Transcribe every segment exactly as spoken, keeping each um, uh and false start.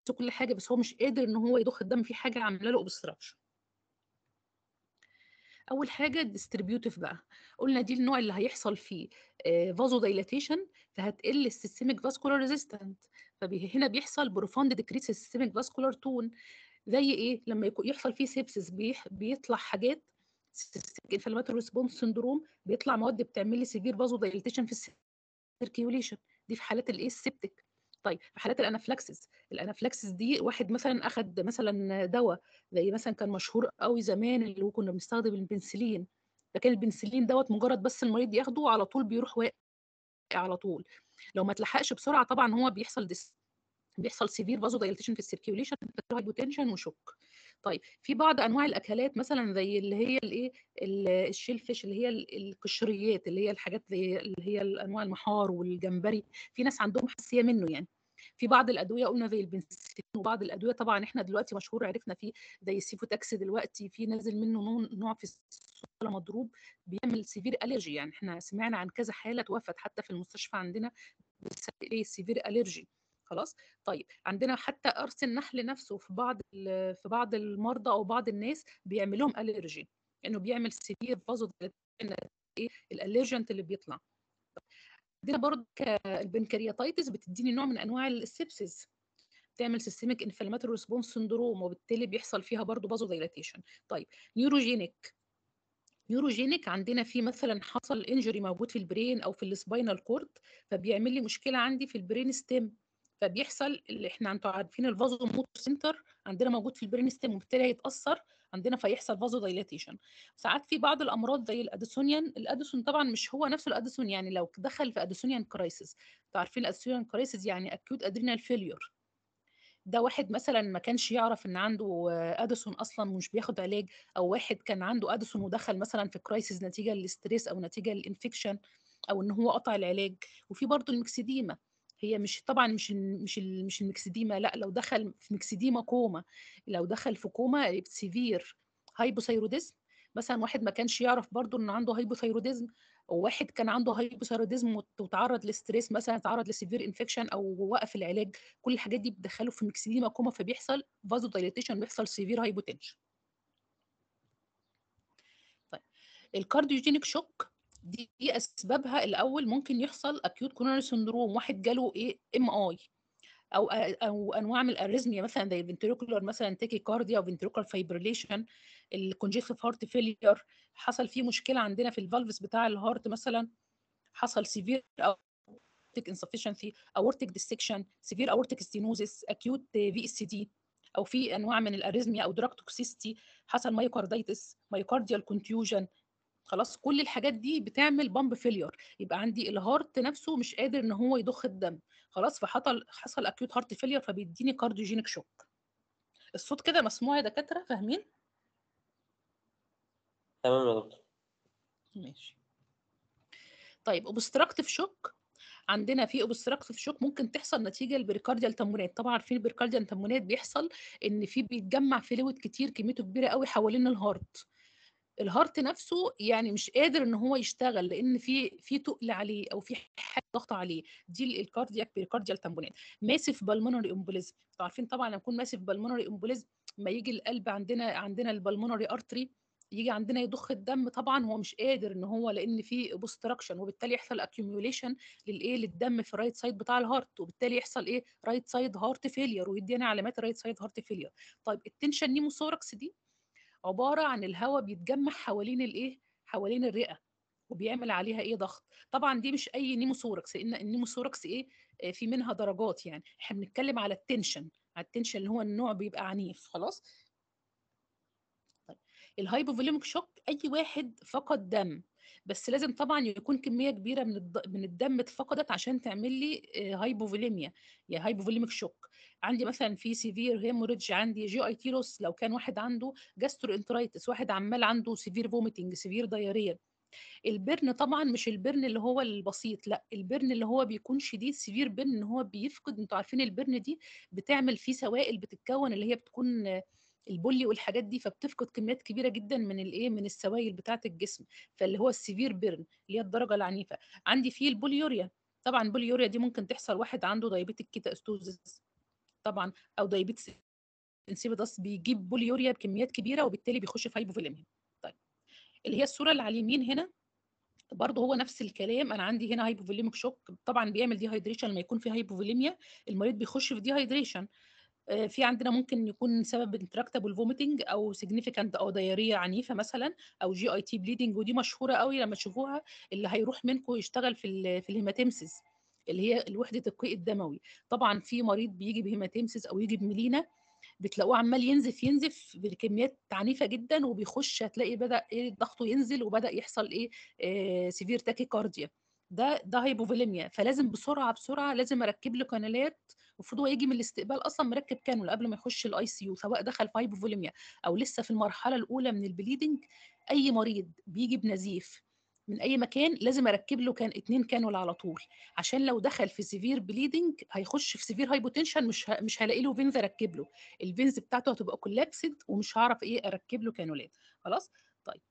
كل حاجه، بس هو مش قادر ان هو يضخ الدم، في حاجه عامله له اوبستراكشن. اول حاجه الديستريبيوتيف بقى، قلنا دي النوع اللي هيحصل فيه فازو دايلاتيشن، فهتقل السيستميك فاسكولار ريزيستنت، فهنا بيحصل بروفاند ديكريس السيستميك فاسكولار تون. زي ايه؟ لما يكون يحصل فيه سيبسس بيطلع حاجات سيستميك انفلاماتوري ريسبونس سندروم، بيطلع مواد بتعمل لي سيفير فازو دايلاتيشن في السيركيوليشن، دي في حالات الايه السبتك. طيب في حالات الانافلاكسس، الانافلاكسس دي واحد مثلا اخد مثلا دواء زي مثلا كان مشهور قوي زمان اللي هو كنا بنستخدم البنسلين، فكان البنسلين دوت مجرد بس المريض ياخده على طول بيروح واقع على طول، لو ما تلحقش بسرعه طبعا هو بيحصل ديس بيحصل سيفير فازو دايليتيشن في السيركيوليشن، هايبوتنشن وشوك. طيب في بعض انواع الاكلات مثلا زي اللي هي الايه الشيل فيش، اللي هي القشريات، اللي هي الحاجات زي اللي هي انواع المحار والجمبري، في ناس عندهم حساسيه منه يعني. في بعض الادويه قلنا زي البنسلين، وبعض الادويه طبعا احنا دلوقتي مشهور عرفنا فيه زي السيفوتاكس، دلوقتي في نازل منه نوع في السوق مضروب بيعمل سيفير الرجي، يعني احنا سمعنا عن كذا حاله توفت حتى في المستشفى عندنا بسبب ايه سيفير الرجي. خلاص. طيب عندنا حتى قرص النحل نفسه في بعض في بعض المرضى او بعض الناس بيعمل لهم الرجي، انه بيعمل سيفير فازو ايه الالرجنت اللي بيطلع. عندنا برضه البنكرياتايتس بتديني نوع من انواع السبسيس، تعمل سيستميك انفلاماتوري ريسبونس سندروم، وبالتالي بيحصل فيها برضه فازو دايلاتيشن. طيب نيوروجينيك، نيوروجينيك عندنا في مثلا حصل انجري موجود في البرين او في السباينال كورد، فبيعمل لي مشكله عندي في البرين ستيم، فبيحصل اللي احنا انتوا عارفين الفازو موتور سنتر عندنا موجود في البرين ستيم، وبالتالي هيتاثر عندنا فيحصل فازو دايلاتيشن. ساعات في بعض الامراض زي الاديسونيان، الاديسون طبعا مش هو نفسه الاديسون، يعني لو دخل في اديسونيان كرايسيس، انتوا عارفين الاديسونيان كرايسيس يعني اكيوت ادرينال فيليور، ده واحد مثلا ما كانش يعرف ان عنده اديسون اصلا ومش بياخد علاج، او واحد كان عنده اديسون ودخل مثلا في كرايسيس نتيجه للاستريس او نتيجه للانفكشن او ان هو قطع العلاج. وفي برضه المكسديما، هي مش طبعا مش ال مش ال مش المكسديما، لا لو دخل في مكسديما كوما، لو دخل في كوما سيفير هايبوثايروديزم، مثلا واحد ما كانش يعرف برضه انه عنده هايبوثايروديزم، وواحد كان عنده هايبوثايروديزم وتعرض لستريس مثلا، تعرض لسيفير انفكشن او وقف العلاج، كل الحاجات دي بتدخله في ميكسيديما كوما، فبيحصل فازو دايليتيشن، بيحصل سيفير هايبوتنشن. طيب الكارديوجينيك شوك دي, دي اسبابها الاول ممكن يحصل اكيوت كوروناري سندروم، واحد جاله ايه ام اي، او او انواع من الاريزميا مثلا زي الفنتريكولار مثلا تيكي كارديا او فنتريكولار فايبريليشن، الكونجيستيف هارت فيلير، حصل فيه مشكله عندنا في الفالفز بتاع الهارت مثلا، حصل سيفير aortic insufficiency, aortic dissection, severe aortic stenosis, acute في اس دي، او في انواع من الاريزميا او دراج توكسيستي، حصل مايوكارديتس، مايوكارديال كونتيوجن. خلاص كل الحاجات دي بتعمل بامب فيلير، يبقى عندي الهارت نفسه مش قادر ان هو يضخ الدم، خلاص فحصل حصل اكيوت هارت فيلير، فبيديني كارديوجينيك شوك. الصوت كده مسموع يا دكاتره؟ فاهمين؟ تمام يا دكتور. ماشي. طيب اوبستراكتيف شوك، عندنا في اوبستراكتيف شوك ممكن تحصل نتيجه البريكارديال تموينات، طبعا عارفين البريكارديال تموينات بيحصل ان في بيتجمع فلويد كتير كميته كبيره قوي حوالين الهارت، الهارت نفسه يعني مش قادر ان هو يشتغل لان في في تقل عليه او في حاجه ضغط عليه، دي الكاردياك بريكارديال تموينات. ماسيف بالمونري امبوليزم، انتوا عارفين طبعا لما يكون ماسيف بالمونري امبوليزم ما يجي القلب عندنا عندنا البالمونري ارتري يجي عندنا يضخ الدم، طبعا هو مش قادر ان هو لان في اوبستراكشن، وبالتالي يحصل اكيوميوليشن للايه للدم في الرايت سايد بتاع الهارت، وبالتالي يحصل ايه رايت سايد هارت فيلير، ويدينا علامات الرايت سايد هارت فيلير. طيب التنشن نيموثوركس دي عباره عن الهواء بيتجمع حوالين الايه حوالين الرئه وبيعمل عليها ايه ضغط، طبعا دي مش اي نيموثوركس لان النيموثوركس ايه في منها درجات، يعني احنا بنتكلم على التنشن، على التنشن اللي هو النوع بيبقى عنيف. خلاص. طيب الهايبوفوليميك شوك اي واحد فقد دم، بس لازم طبعا يكون كميه كبيره من الد... من الدم اتفقدت عشان تعمل لي هايبوفوليميا يا هايبوفوليميك شوك. عندي مثلا في سيفير هيموريدج، عندي جي اي تي لوس، لو كان واحد عنده جاسترو انترايتس، واحد عمال عنده سيفير فوميتنج، سيفير دايريا. البرن طبعا مش البرن اللي هو البسيط، لا البرن اللي هو بيكون شديد، سيفير برن ان هو بيفقد، انتوا عارفين البرن دي بتعمل فيه سوائل بتتكون اللي هي بتكون البولي والحاجات دي، فبتفقد كميات كبيره جدا من الايه من السوائل بتاعه الجسم، فاللي هو السيفير بيرن اللي هي الدرجه العنيفه. عندي فيه البوليوريا، طبعا البوليوريا دي ممكن تحصل واحد عنده دايابيتيك كيتاستوزيس، طبعا، او دايابيتس انسيبيدس بيجيب بوليوريا بكميات كبيره وبالتالي بيخش في هايبوفوليميا. طيب اللي هي الصوره اللي على اليمين هنا برضه هو نفس الكلام، انا عندي هنا هايبوفوليميك شوك، طبعا بيعمل ديهايدريشن لما يكون في هايبوفوليميا، المريض بيخش في ديهايدريشن. في عندنا ممكن يكون سبب انتراكتابل فوميتنج او سيجنيفيكانت او دايريه عنيفه مثلا، او جي اي تي بليدنج، ودي مشهوره قوي لما تشوفوها اللي هيروح منكم يشتغل في ال في الهيماتيمسيس اللي هي الوحده القيء الدموي. طبعا في مريض بيجي بهيماتيمسيس او يجي بميلينا بتلاقوه عمال ينزف ينزف بكميات عنيفه جدا، وبيخش هتلاقي بدا ايه ضغطه ينزل وبدا يحصل ايه آه سيفير تاكيكارديا. ده ده هايبوفوليميا، فلازم بسرعه بسرعه لازم اركب له كانالات. المفروض هو يجي من الاستقبال اصلا مركب كانولا قبل ما يخش الاي سي يو، سواء دخل في هايبوفوليميا او لسه في المرحله الاولى من البليدنج. اي مريض بيجي بنزيف من اي مكان لازم اركب له كان اتنين كانولا على طول، عشان لو دخل في سيفير بليدنج هيخش في سيفير هايبوتنشن، مش ه... مش هلاقي له فينز اركب له، الفينز بتاعته هتبقى كولابسد ومش هعرف ايه اركب له كانولات. خلاص. طيب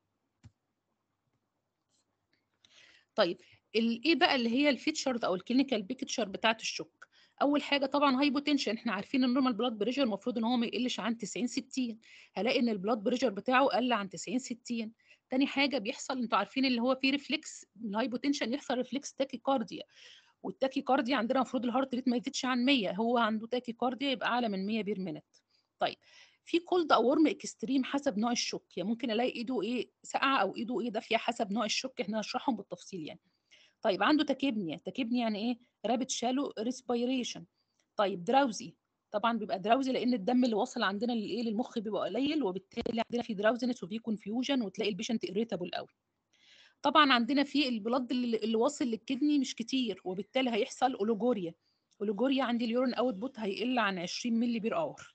طيب ايه بقى اللي هي الفيتشرز او الكلينيكال بيكتشر بتاعت الشوك؟ اول حاجه طبعا هايبوتنشن، احنا عارفين النورمال بلاد بريشر المفروض ان هو ما يقلش عن تسعين ستين، هلاقي ان البلاد بريشر بتاعه قل عن تسعين ستين. تاني حاجه بيحصل، انتوا عارفين اللي هو في ريفلكس من الهايبوتنشن يحصل ريفلكس تاكيكارديا، والتاكي كارديا عندنا المفروض الهارت ريت ما يزيدش عن مية، هو عنده تاكي كارديا يبقى اعلى من مية بير مينت. طيب في كولد او ورم اكستريم حسب نوع الشوك، يعني ممكن الاقي ايده ايه ساقعه او ايده ايه دافيه حسب نوع الشوك، احنا هنشرحهم بالتفصيل يعني. طيب عنده تاكيبنيا، تاكيبنيا يعني ايه؟ رابيد شالو ريسبيريشن. طيب دراوزي، طبعا بيبقى دراوزي لان الدم اللي واصل عندنا للايه للمخ بيبقى قليل، وبالتالي عندنا في دراوزنس وفي كونفيوجن وتلاقي البيشنت اريتابل قوي. طبعا عندنا في البلد اللي اللي واصل للكدني مش كتير، وبالتالي هيحصل اولوجوريا. اولوجوريا عندي اليورين اوت بوت هيقل عن عشرين مللي بير اور.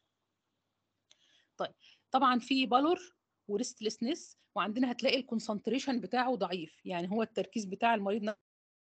طيب طبعا في بالور وريستلسنس، وعندنا هتلاقي الكونسنتريشن بتاعه ضعيف، يعني هو التركيز بتاع المريض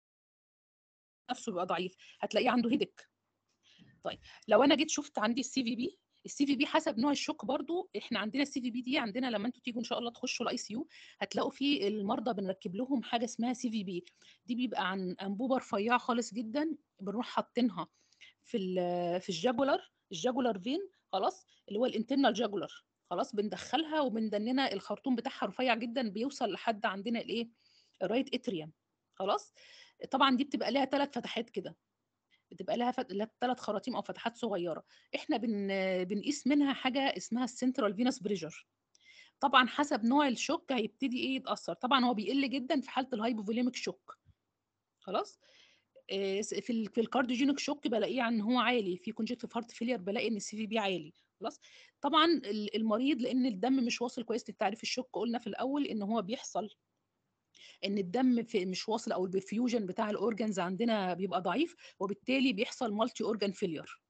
نفسه بيبقى ضعيف، هتلاقيه عنده هيدك. طيب لو انا جيت شفت عندي السي في بي، السي في بي حسب نوع الشوك برضو، احنا عندنا السي في بي دي عندنا لما انتوا تيجوا ان شاء الله تخشوا الاي سي يو هتلاقوا في المرضى بنركب لهم حاجه اسمها سي في بي، دي بيبقى عن انبوبه رفيعه خالص جدا بنروح حاطينها في في الجاجولار الجاجولار فين، خلاص اللي هو الانترنال جاجولار، خلاص بندخلها وبندننا الخرطوم بتاعها رفيع جدا بيوصل لحد عندنا الايه الرايت اتريوم. خلاص. طبعا دي بتبقى لها ثلاث فتحات كده، بتبقى لها فت... ثلاث خراطيم او فتحات صغيره، احنا بن... بنقيس منها حاجه اسمها السنترال فينس بريشر. طبعا حسب نوع الشوك هيبتدي ايه يتاثر، طبعا هو بيقل جدا في حاله الهايبوفوليميك شوك. خلاص. في ال... في الكارديوجينيك شوك بلاقيه ان هو عالي، في كونجكتيف هارت فيلير بلاقي ان السي في بي عالي. خلاص. طبعا المريض لان الدم مش واصل كويس للتعريف الشوك، قلنا في الاول ان هو بيحصل ان الدم في مش واصل او البرفيوجن بتاع الاورجنز عندنا بيبقى ضعيف، وبالتالي بيحصل مالتي اورجان فيلير.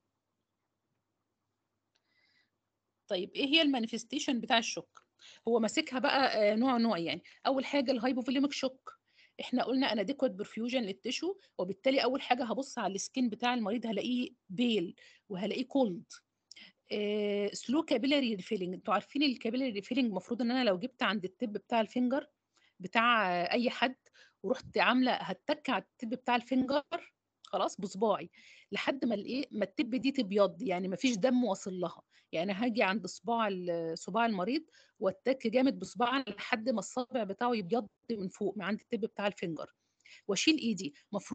طيب ايه هي المانيفستيشن بتاع الشوك؟ هو ماسكها بقى نوع نوع يعني. اول حاجه الهايبوفوليميك شوك، احنا قلنا انا اديكوت برفيوجن للتشو، وبالتالي اول حاجه هبص على السكين بتاع المريض هلاقيه بيل وهلاقيه كولد. سلو كابيلاري ريفيلنج، انتوا عارفين الكابيلاري ريفيلنج المفروض ان انا لو جبت عند التب بتاع الفينجر بتاع اي حد ورحت عامله هتك على التب بتاع الفينجر خلاص بصباعي لحد ما الايه ما التب دي تبيض، يعني ما فيش دم واصل لها، يعني هاجي عند صباع صباع المريض واتك جامد بصباعي لحد ما الصابع بتاعه يبيض من فوق من عند التب بتاع الفينجر، واشيل ايدي المفروض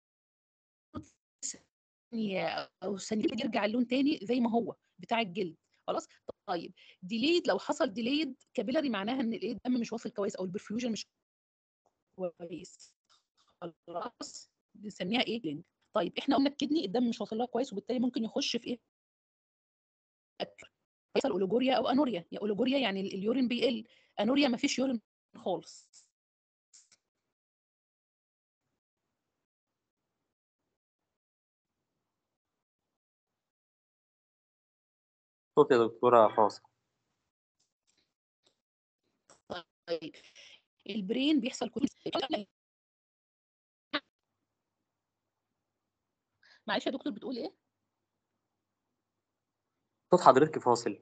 ثانيه او ثانيتين يرجع اللون تاني زي ما هو بتاع الجلد. خلاص. طيب ديليد، لو حصل ديليد كابيلاري معناها ان الايه الدم مش واصل كويس او البرفيوجن مش كويس. خلاص بنسميها ايه لينج. طيب احنا قلنا الكدني الدم مش واصل لها كويس، وبالتالي ممكن يخش في ايه اكل، يحصل اولوجوريا او انوريا. يا اولوجوريا يعني اليورين بيقل، انوريا ما فيش يورين خالص. صوت يا دكتورة فاصل. طيب البرين بيحصل كل معلش يا دكتور بتقول ايه؟ صوت حضرتك فاصل.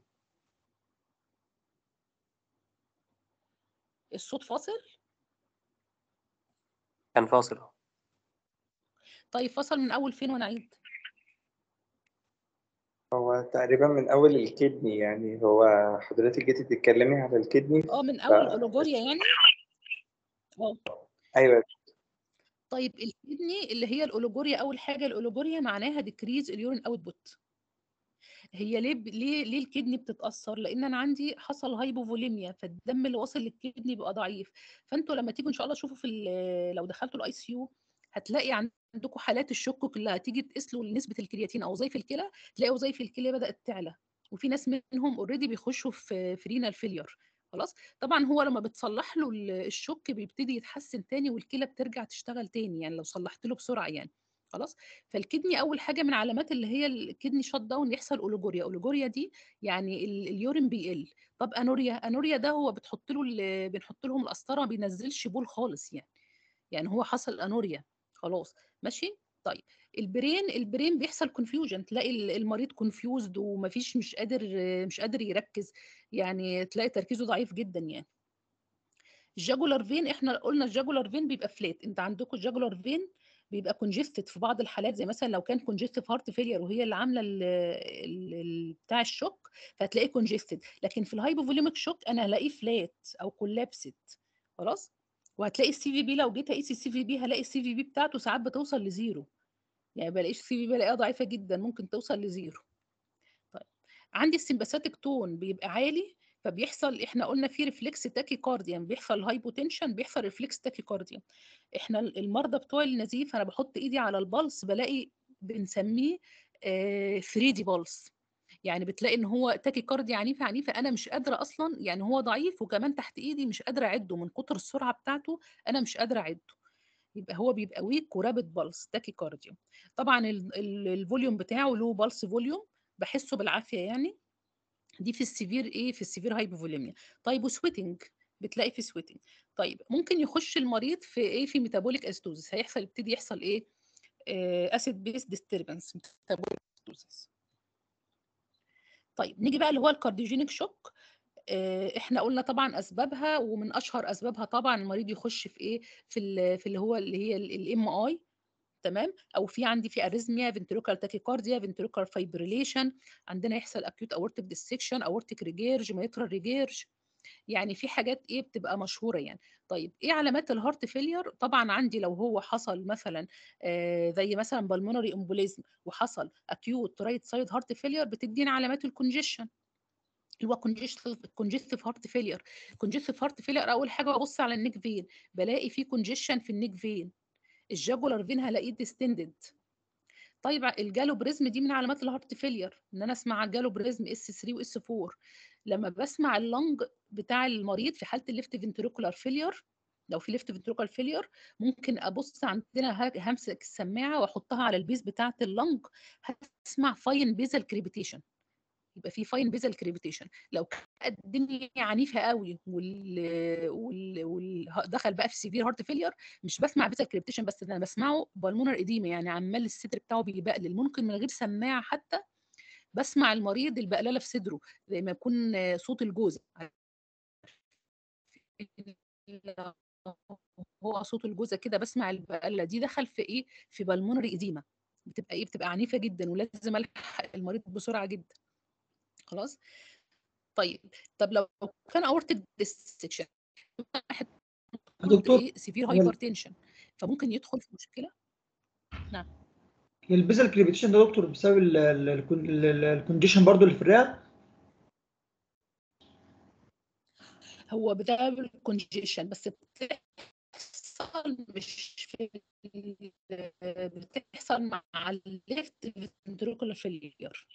الصوت فاصل؟ كان فاصل. طيب فصل من اول فين وانا عيد؟ هو تقريبا من أول الكدني، يعني هو حضرتك جيتي تتكلمي على الكدني اه من ف... اول الاولوجوريا يعني. اه أيوه. طيب الكدني اللي هي الاولوجوريا، اول حاجه الاولوجوريا معناها ديكريز اليورين اوتبوت. هي ليه ب- ليه ليه الكدني بتتاثر؟ لان انا عندي حصل هايبوفوليميا، فالدم اللي واصل للكدني بيبقى ضعيف. فانتوا لما تيجوا ان شاء الله تشوفوا في ال- لو دخلتوا الاي سي يو هتلاقي عندكم حالات الشك كلها، تيجي تقيس له نسبه الكرياتين او وظائف الكلى، تلاقي وظائف الكلى بدات تعلى. وفي ناس منهم اوريدي بيخشوا في في رينال فيلير. خلاص. طبعا هو لما بتصلح له ال- الشك بيبتدي يتحسن تاني، والكلى بترجع تشتغل تاني، يعني لو صلحت له بسرعه يعني. خلاص. فالكدني اول حاجه من علامات اللي هي الكدني شوت داون يحصل اوليجوريا. اوليجوريا دي يعني ال- اليورين بيقل. طب انوريا، انوريا ده هو بتحط له ال- بنحط لهم القسطره ما بينزلش بول خالص يعني. يعني هو حصل انوريا. خلاص. ماشي. طيب البرين، البرين بيحصل كونفيوجن، تلاقي ال- المريض كونفيوزد ومفيش، مش قادر مش قادر يركز، يعني تلاقي تركيزه ضعيف جدا يعني. الجاجولار فين، احنا قلنا الجاجولار فين بيبقى فلات. انت عندكم الجاجولار فين بيبقى كونجستد في بعض الحالات، زي مثلا لو كان كونجستيف هارت فيلير وهي اللي عامله ال ال بتاع الشوك، فهتلاقيه كونجستد. لكن في الهايبوفوليميك شوك انا هلاقيه فلات او كولابسد. خلاص. وهتلاقي السي في بي، لو جيت اقيس السي في بي هلاقي السي في بي بتاعته ساعات بتوصل لزيرو. يعني بلاقيش السي في بي، بلاقيها ضعيفه جدا، ممكن توصل لزيرو. طيب عندي السمباثيك تون بيبقى عالي، فبيحصل، احنا قلنا في ريفلكس تاكي كارديان، بيحصل هايبوتنشن، بيحصل ريفلكس تاكي كارديان. احنا المرضى بتوع النزيف انا بحط ايدي على البلس بلاقي بنسميه ثري دي بلس. يعني بتلاقي ان هو تاكي كارديا عنيفه عنيفه، انا مش قادره اصلا، يعني هو ضعيف وكمان تحت ايدي مش قادره اعده من كتر السرعه بتاعته، انا مش قادره اعده. يبقى هو بيبقى ويك ورابid بلس تاكي كارديا. طبعا ال- ال- الفوليوم بتاعه لو بلس فوليوم، بحسه بالعافيه يعني. دي في السيفير ايه، في السيفير هايبوفوليميا. طيب وسويتنج، بتلاقي في سويتنج. طيب ممكن يخش المريض في ايه، في ميتابوليك اسيدوزس، هيحصل يبتدي يحصل ايه، اسيد بيس ديستربنس، ميتابوليك اسيدوزس. طيب نيجي بقى اللي هو الكارديوجينيك شوك. احنا قلنا طبعا اسبابها، ومن اشهر اسبابها طبعا المريض يخش في ايه، في ال- في اللي هو اللي هي الام اي. تمام. او في عندي في اريزميا، فنتريكال تاكيكارديا، فنتريكال فايبريليشن، عندنا يحصل اكيوت اورتيك ديسكشن، اورتيك ريجيرج، ميترال ريجيرج. يعني في حاجات ايه بتبقى مشهوره يعني. طيب ايه علامات الهارت فيلير؟ طبعا عندي لو هو حصل مثلا آه زي مثلا بالمونري امبوليزم وحصل اكيوت رايت سايد هارت فيلير، بتدينا علامات الكونجيشن اللي هو كونجستيف هارت فيلير. كونجستيف هارت فيلير اول حاجه ببص على النيك فين، بلاقي في كونجيشن في النيك فين. الجاجولار فين هلاقيه ديستندد. طيب الجالوبريزم دي من علامات الهارت فيلير، ان انا اسمع الجالوبريزم اس ثري واس فور. لما بسمع اللنج بتاع المريض في حاله الليفت فنتريكولار فيلير، لو في ليفت فنتريكولار فيلير ممكن ابص عندنا همسك السماعه واحطها على البيز بتاعه اللنج، هسمع فاين بيزل كريبيتيشن. يبقى في فاين بيزل كريبيتيشن. لو كانت الدنيا عنيفه قوي وال... وال... وال... دخل بقى في سيفير هارت فيلير، مش بسمع بيزل كريبيتيشن بس، انا بسمعه بالمونر اديمه، يعني عمال الصدر بتاعه بيبقلل، ممكن من غير سماعه حتى بسمع المريض البقلله في صدره زي ما يكون صوت الجوز. هو صوت الجوزه كده، بسمع البقله دي دخل في ايه، في بالمونر اديمه. بتبقى ايه، بتبقى عنيفه جدا ولازم الحق المريض بسرعه جدا. خلاص. طيب طب لو كان اورتيك ديسكشن، واحد قلت دكتور ايه سيفير هي هايبر تنشن، فممكن يدخل في مشكله. نعم. هي البيزل كريبيتيشن ده دكتور بسبب الكونديشن برضو اللي في الرئه. هو بسبب الكونجيشن بس، بتحصل مش في بتحصل مع الليفت فنتريكولار فيلير.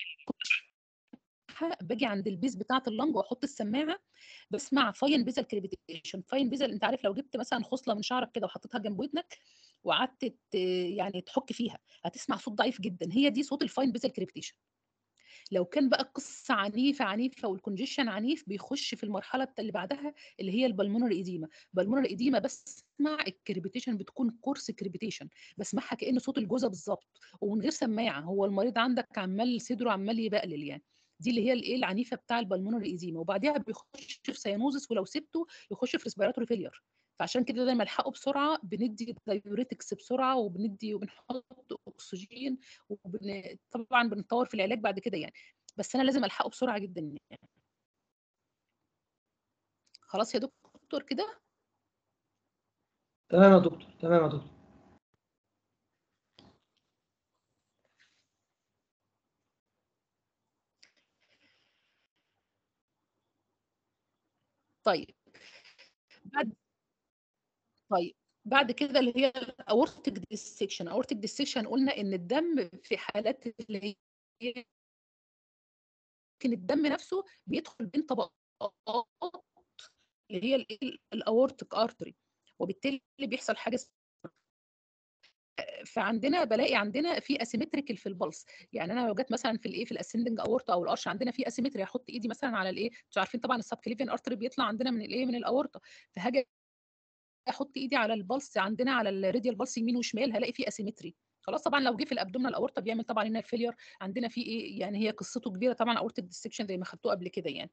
باجي عند البيز بتاعه اللنج واحط السماعه، بسمع فاين بيزل كريبيتيشن. فاين بيزل، انت عارف لو جبت مثلا خصله من شعرك كده وحطيتها جنب ودنك وقعدت يعني تحك فيها، هتسمع صوت ضعيف جدا، هي دي صوت الفاين بيزل كريبيتيشن. لو كان بقى القصه عنيفه عنيفه والكونجيشن عنيف، بيخش في المرحله اللي بعدها اللي هي البلمونر ايديما. بالمونر ايديما بسمع الكريبيتيشن بتكون كورس كريبيتيشن، بسمعها كأن صوت الجوزه بالظبط ومن غير سماعه، هو المريض عندك عمال صدره عمال يبقلل يعني. دي اللي هي الايه العنيفه بتاع البلمونر ايديما. وبعدها بيخش في سيانوزس، ولو سبته يخش في ريسبيراتوري فيلير. فعشان كده لما الحقه بسرعه بندي دايوريتكس بسرعه وبندي وبنحط اكسجين وبن... طبعا بنطور في العلاج بعد كده يعني، بس انا لازم الحقه بسرعه جدا يعني. خلاص يا دكتور كده. تمام يا دكتور، تمام يا دكتور. طيب بعد طيب بعد كده اللي هي الاورتيك ديسكشن. اورتيك ديسكشن قلنا ان الدم في حالات اللي هي ممكن الدم نفسه بيدخل بين طبقات اللي هي الاورتيك ارتري، وبالتالي بيحصل حاجه. فعندنا بلاقي عندنا في اسيمتريكال في البلس. يعني انا لو جت مثلا في الايه في الاسندنج اورتا او الارش عندنا في اسيمتري، احط ايدي مثلا على الايه، انتوا عارفين طبعا السب كليفيان ارتري بيطلع عندنا من الايه من الاورتا، فهاجي احط ايدي على البلس عندنا على الراديال بلس يمين وشمال هلاقي في اسيمتري. خلاص طبعا لو جه في الابدومينال اورتا بيعمل طبعا هنا فيلير. عندنا في ايه يعني، هي قصته كبيره طبعا اورتيك ديسكشن زي ما خدتوه قبل كده يعني.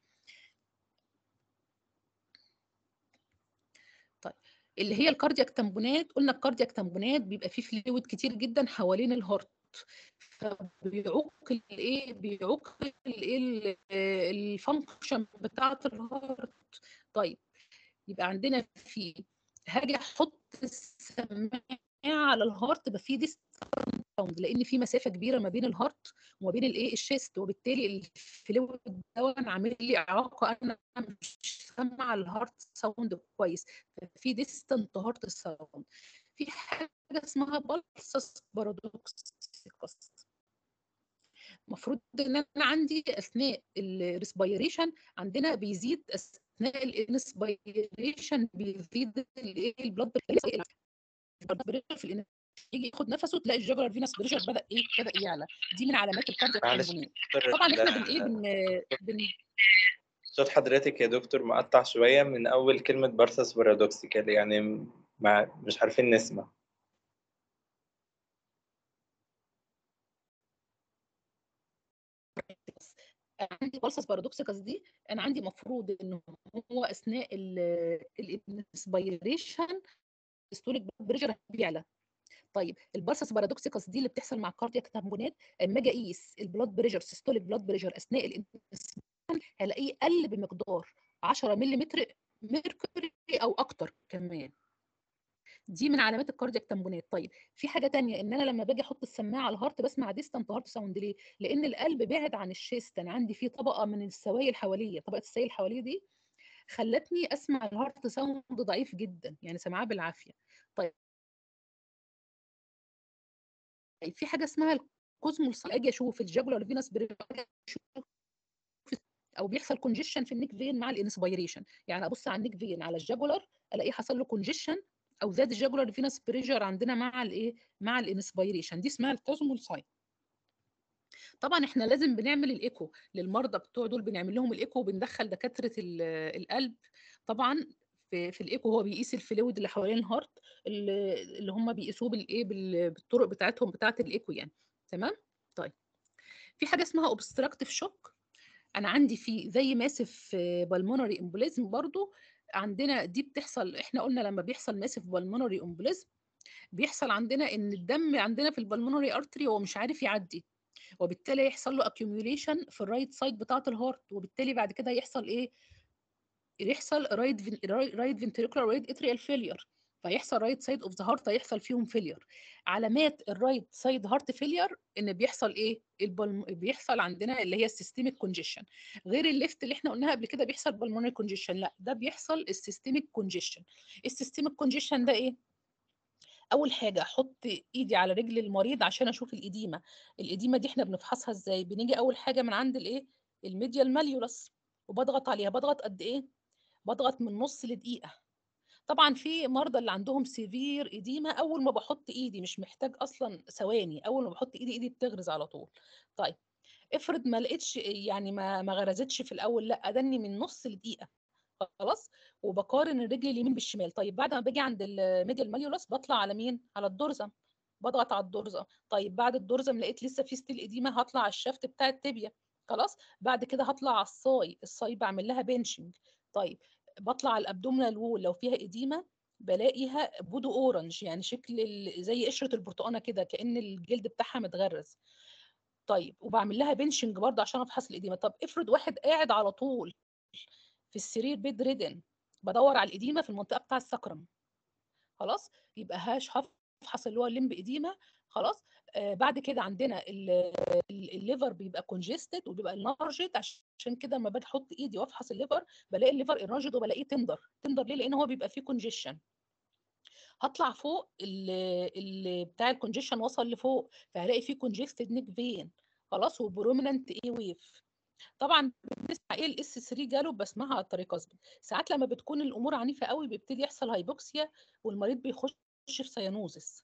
طيب اللي هي الكاردياك تامبونات، قلنا الكاردياك تامبونات بيبقى فيه فلويد كتير جدا حوالين الهارت، فبيعوق الايه بيعوق الايه الفانكشن بتاعه الهارت. طيب يبقى عندنا في هاجي احط السماعه على الهارت يبقى في ديستانس ساوند، لان في مسافه كبيره ما بين الهارت وما بين الايه الشيست، وبالتالي الفلويد ده عامل لي اعاقه، انا مش سامعه الهارت ساوند كويس، في ديستانت هارت ساوند. في حاجه اسمها بالسس بارادوكس. المفروض ان انا عندي اثناء الريسبيريشن عندنا بيزيد، اثناء الانسبيريشن بيزيد الايه البلاد بريشر في الإن... يجي ياخد نفسه تلاقي الجبرال فينس بريشر بدا ايه بدا يعلى. دي من علامات الكاردياك معلش تامبونات. دكتور، طبعا احنا ال- بن ايه بن, بن... صوت حضرتك يا دكتور مقطع شوية من أول كلمة بارسس بارادوكسيكال، يعني مع مش عارفين نسمع. عندي بالسس بارادوكسيكس دي انا عندي مفروض ان هو اثناء الانسبيريشن ستوليك بريشر بيعلى. طيب البالسس بارادوكسيكس دي اللي بتحصل مع الكاردياك تامبونات، اما اجي اقيس البلاد بريشر سيستوليك بلاد بريشر اثناء الانسبيريشن هلاقيه قل بمقدار عشرة ملم ميركوري او اكتر كمان. دي من علامات الكاردياك تامبونات. طيب في حاجه تانية، ان انا لما باجي احط السماعه على الهارت بسمع ديستانت هارت ساوند. ليه؟ لان القلب بعد عن الشيست، انا عندي فيه طبقه من السوائل حواليه، طبقه السائل الحواليه دي خلتني اسمع الهارت ساوند ضعيف جدا، يعني سمعاه بالعافيه. طيب في حاجه اسمها الكوزموس، اجي اشوف الجاجولار فينس او بيحصل كونجيشن في النيك فين مع الانسبيريشن، يعني ابص على النيك فين على الجاجولار الاقيه حصل له كونجيشن او زاد الجاجولار فينس بريشر عندنا مع الايه مع الانسبيريشن، دي اسمها الكوزمول ساين. طبعا احنا لازم بنعمل الايكو للمرضى بتوع دول، بنعمل لهم الايكو وبندخل دكاتره القلب طبعا في في الايكو. هو بيقيس الفلويد اللي حوالين الهارت اللي, اللي هم بيقيسوه بالايه بالطرق بتاعتهم بتاعه الايكو يعني. تمام. طيب في حاجه اسمها اوبستراكتيف شوك. انا عندي في زي ماسف بالمونري امبوليزم برضو عندنا، دي بتحصل، احنا قلنا لما بيحصل ماسف بالمونري امبوليزم بيحصل عندنا ان الدم عندنا في البلمونري ارتري هو مش عارف يعدي، وبالتالي يحصل له accumulation في الرايت سايد بتاعه الهارت، وبالتالي بعد كده يحصل ايه يحصل رايت رايت فنتريكولار رايت اتريال فيلير، فيحصل رايت سايد اوف ذا هارت هيحصل فيهم فيلير. علامات الرايت سايد هارت فيلير ان بيحصل ايه البلم... بيحصل عندنا اللي هي السيستميك كونجيشن، غير الليفت اللي احنا قلناها قبل كده بيحصل بالمونري كونجيشن، لا ده بيحصل السيستميك كونجيشن. السيستميك كونجيشن ده ايه؟ اول حاجه احط ايدي على رجل المريض عشان اشوف الاديمه. الاديمه دي احنا بنفحصها ازاي؟ بنيجي اول حاجه من عند الايه الميديال ماليولس وبضغط عليها. بضغط قد ايه؟ بضغط من نص لدقيقه. طبعا في مرضى اللي عندهم سيفير اديمه اول ما بحط ايدي مش محتاج اصلا ثواني، اول ما بحط ايدي ايدي بتغرز على طول. طيب افرض ما لقيتش يعني ما ما غرزتش في الاول، لا ادني من نص لدقيقه خلاص. وبقارن الرجل اليمين بالشمال. طيب بعد ما باجي عند الميديال ماليولس بطلع على مين؟ على الدورزم، بضغط على الدورزم. طيب بعد الدورزم لقيت لسه في ستيل اديمه هطلع على الشفت بتاع التibia خلاص. بعد كده هطلع على الصاي، الصاي بعمل لها بنشنج. طيب بطلع على الابدومينال وول لو فيها اديمه بلاقيها بودو اورنج، يعني شكل ال- زي قشره البرتقانه كده، كأن الجلد بتاعها متغرز. طيب وبعمل لها بنشنج برضه عشان افحص الاديمه. طب افرض واحد قاعد على طول في السرير بيد ريدن، بدور على الاديمه في المنطقه بتاع السكرم، خلاص يبقى هاش هفحص اللي هو الليمب اديمه. خلاص. آه بعد كده عندنا ال- ال- الليفر بيبقى كونجستد وبيبقى انرجد، عشان كده لما باجي احط ايدي وافحص الليفر بلاقي الليفر انرجد وبلاقيه تندر. تندر ليه؟ لان هو بيبقى فيه كونجيشن. هطلع فوق ال ال بتاع الكونجيشن وصل لفوق، فهلاقي فيه كونجستد نيك فين، خلاص، وبروميننت اي ويف. طبعا بنسمع ايه الاس ثلاثة جالوب، بسمعها على الطريقه اصبر. ساعات لما بتكون الامور عنيفه قوي بيبتدي يحصل هايبوكسيا والمريض بيخش في سيانوزس.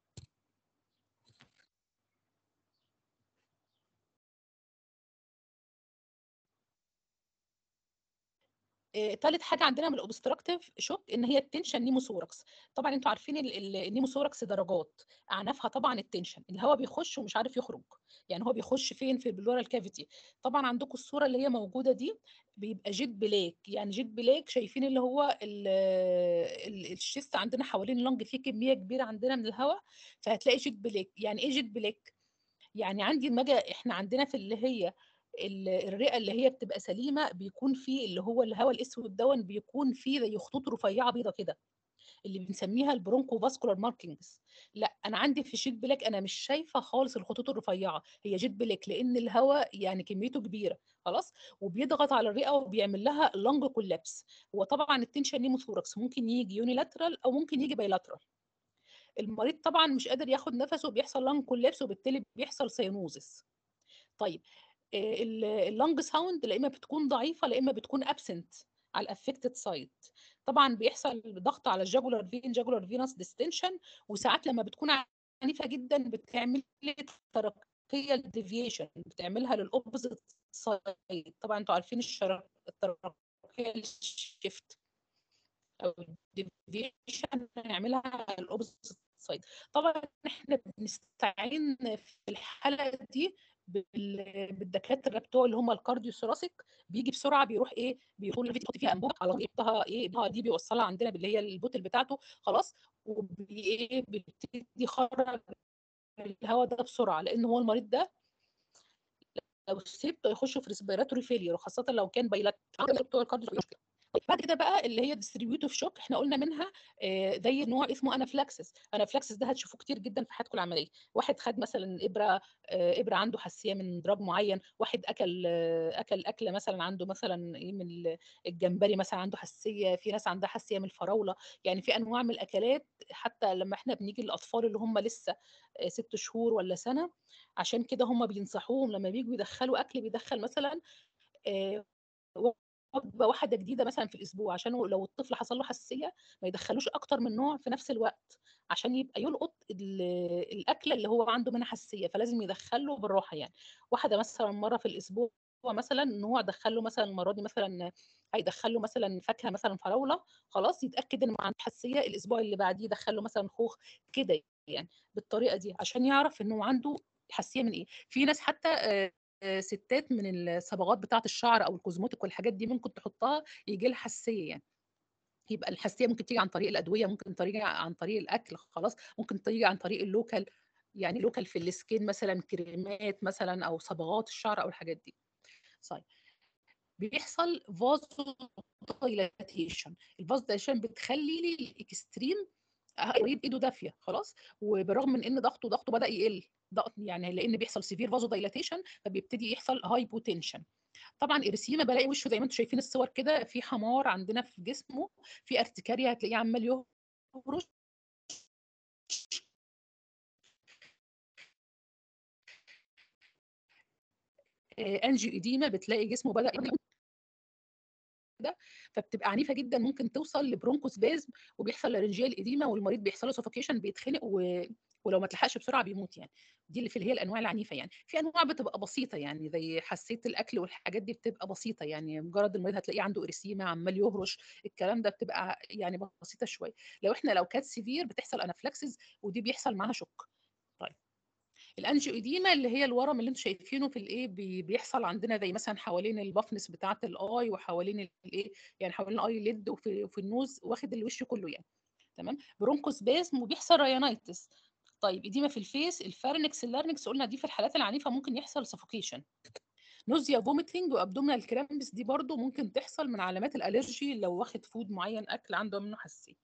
آه، تالت حاجه عندنا من الاوبستراكتيف شوك ان هي التنشن نيموثوركس. طبعا انتوا عارفين ال- ال- النيموثوركس درجات، اعنافها طبعا التنشن، الهواء بيخش ومش عارف يخرج، يعني هو بيخش فين؟ في البلورال كافيتي. طبعا عندكم الصوره اللي هي موجوده دي بيبقى جيت بلاك، يعني جيت بلاك شايفين اللي هو ال- ال- الشيست عندنا حوالين اللنج فيه كميه كبيره عندنا من الهواء، فهتلاقي جيت بلاك. يعني ايه جيت بلاك؟ يعني عندي لما اجي، احنا عندنا في اللي هي ال- الرئه اللي هي بتبقى سليمه بيكون فيه اللي هو الهواء الاسود دون، بيكون فيه زي خطوط رفيعه بيضه كده اللي بنسميها البرونكو فاسكولار ماركينجز. لا انا عندي في جيت بلاك انا مش شايفه خالص الخطوط الرفيعه، هي جيت بلاك لان الهواء يعني كميته كبيره، خلاص، وبيضغط على الرئه وبيعمل لها لونج كولابس. هو طبعا التنشن نيموثوركس ممكن يجي يونيلاترال او ممكن يجي بايلاترال. المريض طبعا مش قادر ياخد نفسه وبيحصل لونج كولابس وبالتالي بيحصل سيانوزس. طيب اللنج ساوند لا اما بتكون ضعيفه لا اما بتكون ابسنت على الافكتد سايد. طبعا بيحصل ضغط على الجاجولار فين، جاجولار فينس ديستنشن، وساعات لما بتكون عنيفه جدا بتعمل لي ترقيه ديفيشن، بتعملها للاوبوزيت سايد. طبعا انتوا عارفين الشر- الترقيه الشيفت او الديفيشن نعملها على الاوبوزيت سايد. طبعا احنا بنستعين في الحاله دي بال- بالدكاتره بتوع اللي هم الكارديو ثوراسيك، بيجي بسرعه بيروح ايه، بيقول يحط فيها انبوبه على طول ايه بها دي، بيوصلها عندنا باللي هي البوتل بتاعته، خلاص، وبايه بيبتدي يخرج الهواء ده بسرعه، لان هو المريض ده لو سيبته يخش في ريسبيراتوري فيلير، وخاصه لو كان بايلات بتوع الكارديو. بعد كده بقى اللي هي ديستريبيوتيف شوك، احنا قلنا منها آه، زي نوع اسمه انافلاكسس. انافلاكسس ده هتشوفوه كتير جدا في حياتكم العمليه. واحد خد مثلا ابره، آه، ابره عنده حساسيه من دراج معين، واحد اكل آه، اكل اكله مثلا عنده مثلا ايه من ال- الجمبري مثلا عنده حساسيه، في ناس عندها حساسيه من الفراوله، يعني في انواع من الاكلات حتى لما احنا بنيجي للاطفال اللي هم لسه آه، ست شهور ولا سنه، عشان كده هم بينصحوهم لما بييجوا يدخلوا اكل بيدخل مثلا آه، وجبه واحده جديده مثلا في الاسبوع، عشان لو الطفل حصل له حساسيه ما يدخلوش اكتر من نوع في نفس الوقت، عشان يبقى يلقط ال- الاكله اللي هو عنده منها حساسيه، فلازم يدخله بالراحه يعني. واحده مثلا مره في الاسبوع مثلا نوع دخله، مثلا المره دي مثلا هيدخله مثلا فاكهه مثلا فراوله، خلاص يتاكد ان ما عنده حساسيه، الاسبوع اللي بعديه يدخله مثلا خوخ كده، يعني بالطريقه دي عشان يعرف انه عنده حساسيه من ايه. في ناس حتى آه، ستات من الصبغات بتاعه الشعر او الكوزموتيك والحاجات دي ممكن تحطها يجي لها حساسيه يعني. يبقى الحساسيه ممكن تيجي عن طريق الادويه، ممكن تيجي عن طريق الاكل، خلاص، ممكن تيجي عن طريق اللوكال، يعني لوكال في السكين مثلا كريمات مثلا او صبغات الشعر او الحاجات دي. طيب بيحصل فازو دايلاتيشن. الفازو دايلاتيشن بتخلي لي الاكستريم مريض ايده دافيه، خلاص، وبالرغم من ان ضغطه ضغطه بدا يقل، ضغط يعني لان بيحصل سيفير فازو دايلاتيشن فبيبتدي يحصل هايبوتنشن. طبعا ارسيما بلاقي وشه زي ما انتم شايفين الصور كده، في حمار عندنا في جسمه، في ارتكاريا هتلاقيه عمال يهرش، انجيو ايديما بتلاقي جسمه بدا ده، فبتبقى عنيفه جدا، ممكن توصل لبرونكوسبازم وبيحصل لارنجيال ايديما والمريض بيحصل له سوفوكيشن بيتخنق و... ولو ما تلحقش بسرعه بيموت يعني. دي اللي في اللي هي الانواع العنيفه يعني. في انواع بتبقى بسيطه يعني زي حساسيه الاكل والحاجات دي بتبقى بسيطه، يعني مجرد المريض هتلاقيه عنده اريسيما عمال يهرش، الكلام ده بتبقى يعني بسيطه شويه. لو احنا لو كانت سيفير بتحصل انافلاكسز ودي بيحصل معاها شوك. طيب الانجيو ايديما اللي هي الورم اللي انتم شايفينه في الايه بي- بيحصل عندنا زي مثلا حوالين البفنس بتاعه الاي وحوالين الايه، يعني حوالين الاي ليد وفي, وفي النوز واخد الوش كله يعني. تمام، برونكوسبازم وبيحصل راينايتس. طيب اديمه في الفيس، الفارنكس، اللارنكس، قلنا دي في الحالات العنيفه ممكن يحصل سفوكيشن. نوزيا، فوميتنج، وابدومينال كرامبس، دي برضو ممكن تحصل من علامات الالرجي لو واخد فود معين، اكل عنده منه حساسيه.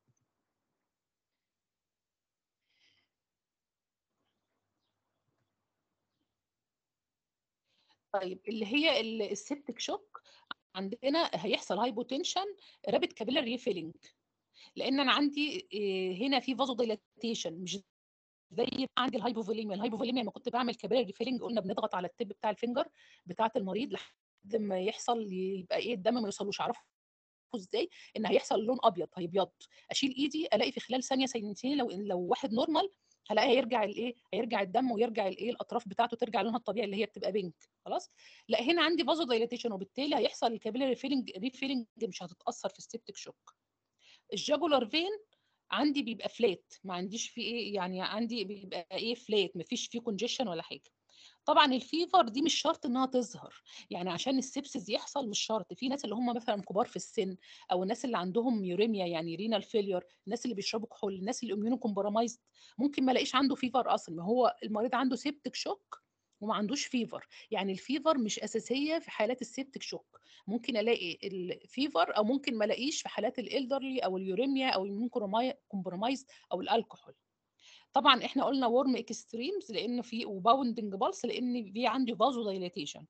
طيب اللي هي السيبتك شوك، عندنا هيحصل هايبوتنشن، رابيد كابيلاري ريفيلنج، لان انا عندي هنا في فازو دايلاتيشن، مش زي عندي الهايبوفوليميا. الهايبوفوليميا لما كنت بعمل كابيلاري ريفيلنج قلنا بنضغط على التب بتاع الفينجر بتاعه المريض لحد ما يحصل يبقى ايه الدم ما يوصلوش. اعرفه ازاي؟ ان هيحصل لون ابيض، هيبيض، اشيل ايدي الاقي في خلال ثانيه ثانيتين لو لو واحد نورمال هلاقي هيرجع الايه، هيرجع الدم ويرجع الايه الاطراف بتاعته ترجع لونها الطبيعي اللي هي بتبقى بينك. خلاص، لا هنا عندي فازو دايلاتيشن وبالتالي هيحصل الكابيلاري ريفيلنج ريفيلنج مش هتتاثر في السيبتك شوك. الجاجولار فين عندي بيبقى فلات، ما عنديش فيه ايه يعني، عندي بيبقى ايه فلات، ما فيش فيه كونجيشن ولا حاجه. طبعا الفيفر دي مش شرط انها تظهر، يعني عشان السبسس يحصل مش شرط. في ناس اللي هم مثلا كبار في السن، او الناس اللي عندهم يوريميا يعني رينال فيلير، الناس اللي بيشربوا كحول، الناس اللي اميونو كومبرومايزد، ممكن ما الاقيش عنده فيفر اصلا، ما هو المريض عنده سيبتك شوك وما عندوش فيفر. يعني الفيفر مش اساسيه في حالات السيبتك شوك، ممكن الاقي الفيفر او ممكن ما الاقيش في حالات الالدرلي او اليوريميا او الاميونو كومبرومايزد او الكحول. طبعا احنا قلنا ورم اكستريمز لان في وباوندنج بالس لان في عندي فازو دايليتيشن.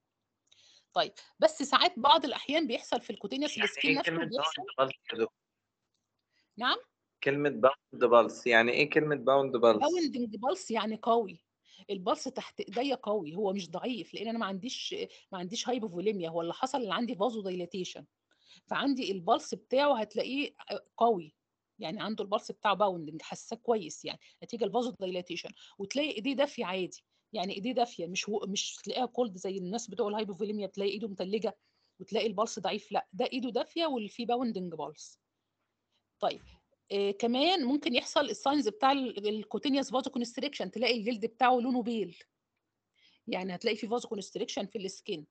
طيب بس ساعات بعض الاحيان بيحصل في الكوتينيوس يعني السكين ايه نفسه كلمة بيحصل. باوند بالس يا دكتور؟ نعم، كلمة باوند بالس يعني ايه كلمة باوند بالس؟ باوندنج بالس يعني قوي، البلس تحت ايديا قوي، هو مش ضعيف لان انا ما عنديش ما عنديش هايبوفوليميا، هو اللي حصل اللي عندي فازو دايليتيشن، فعندي البلس بتاعه هتلاقيه قوي، يعني عنده البلس بتاعه باوندنج حساسه كويس يعني نتيجه الفازو دايلاتيشن. وتلاقي ايديه دافيه عادي، يعني ايديه دافيه، مش و... مش تلاقيها كولد زي الناس بتوع الهايبوفوليميا تلاقي ايده متلجه وتلاقي البلس ضعيف، لا ده ايده دافيه واللي باوندنج بلس. طيب آه كمان ممكن يحصل الساينز بتاع الكوتينيوس فازو كونستريكشن، تلاقي الجلد بتاعه لونه بيل، يعني هتلاقي في فازو كونستريكشن في السكين.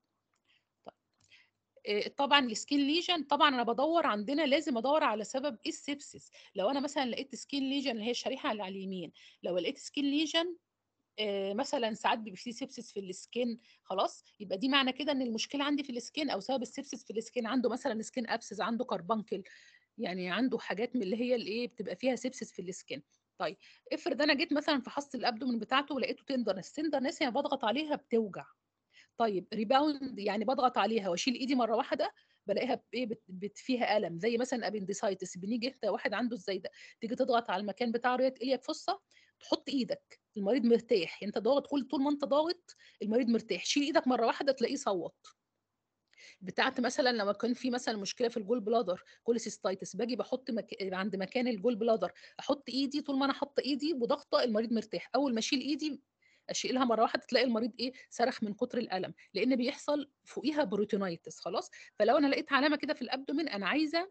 طبعا السكين ليجن، طبعا انا بدور عندنا لازم ادور على سبب ايه السبسس. لو انا مثلا لقيت سكين ليجن اللي هي الشريحه اللي على اليمين، لو لقيت سكين ليجن مثلا ساعات بيبقى فيه سبسس في السكين، خلاص يبقى دي معنى كده ان المشكله عندي في السكين او سبب السبسس في السكين عنده مثلا سكين ابسس، عنده كربانكل، يعني عنده حاجات من اللي هي الايه بتبقى فيها سبسس في السكين. طيب افرض انا جيت مثلا فحصت الابدومن بتاعته ولقيته تندرنس، تندرنس يعني بضغط عليها بتوجع. طيب ريباوند يعني بضغط عليها واشيل ايدي مره واحده بلاقيها بايه بت بت فيها الم، زي مثلا ابندسايتس، بنيجي انت واحد عنده ازاي ده، تيجي تضغط على المكان بتاع رؤيه الياك فصه، تحط ايدك المريض مرتاح، انت ضاغط كل طول ما انت ضاغط المريض مرتاح، شيل ايدك مره واحده تلاقيه صوت. بتاعت مثلا لما كان في مثلا مشكله في الجول بلادر كوليسيستايتس، باجي بحط مك... عند مكان الجول بلادر احط ايدي، طول ما انا حاطه ايدي وضغطه المريض مرتاح، اول ما اشيل ايدي اشيلها مره واحده تلاقي المريض ايه صرخ من كتر الالم، لان بيحصل فوقيها بروتينايتس. خلاص، فلو انا لقيت علامه كده في الابدومين انا عايزه،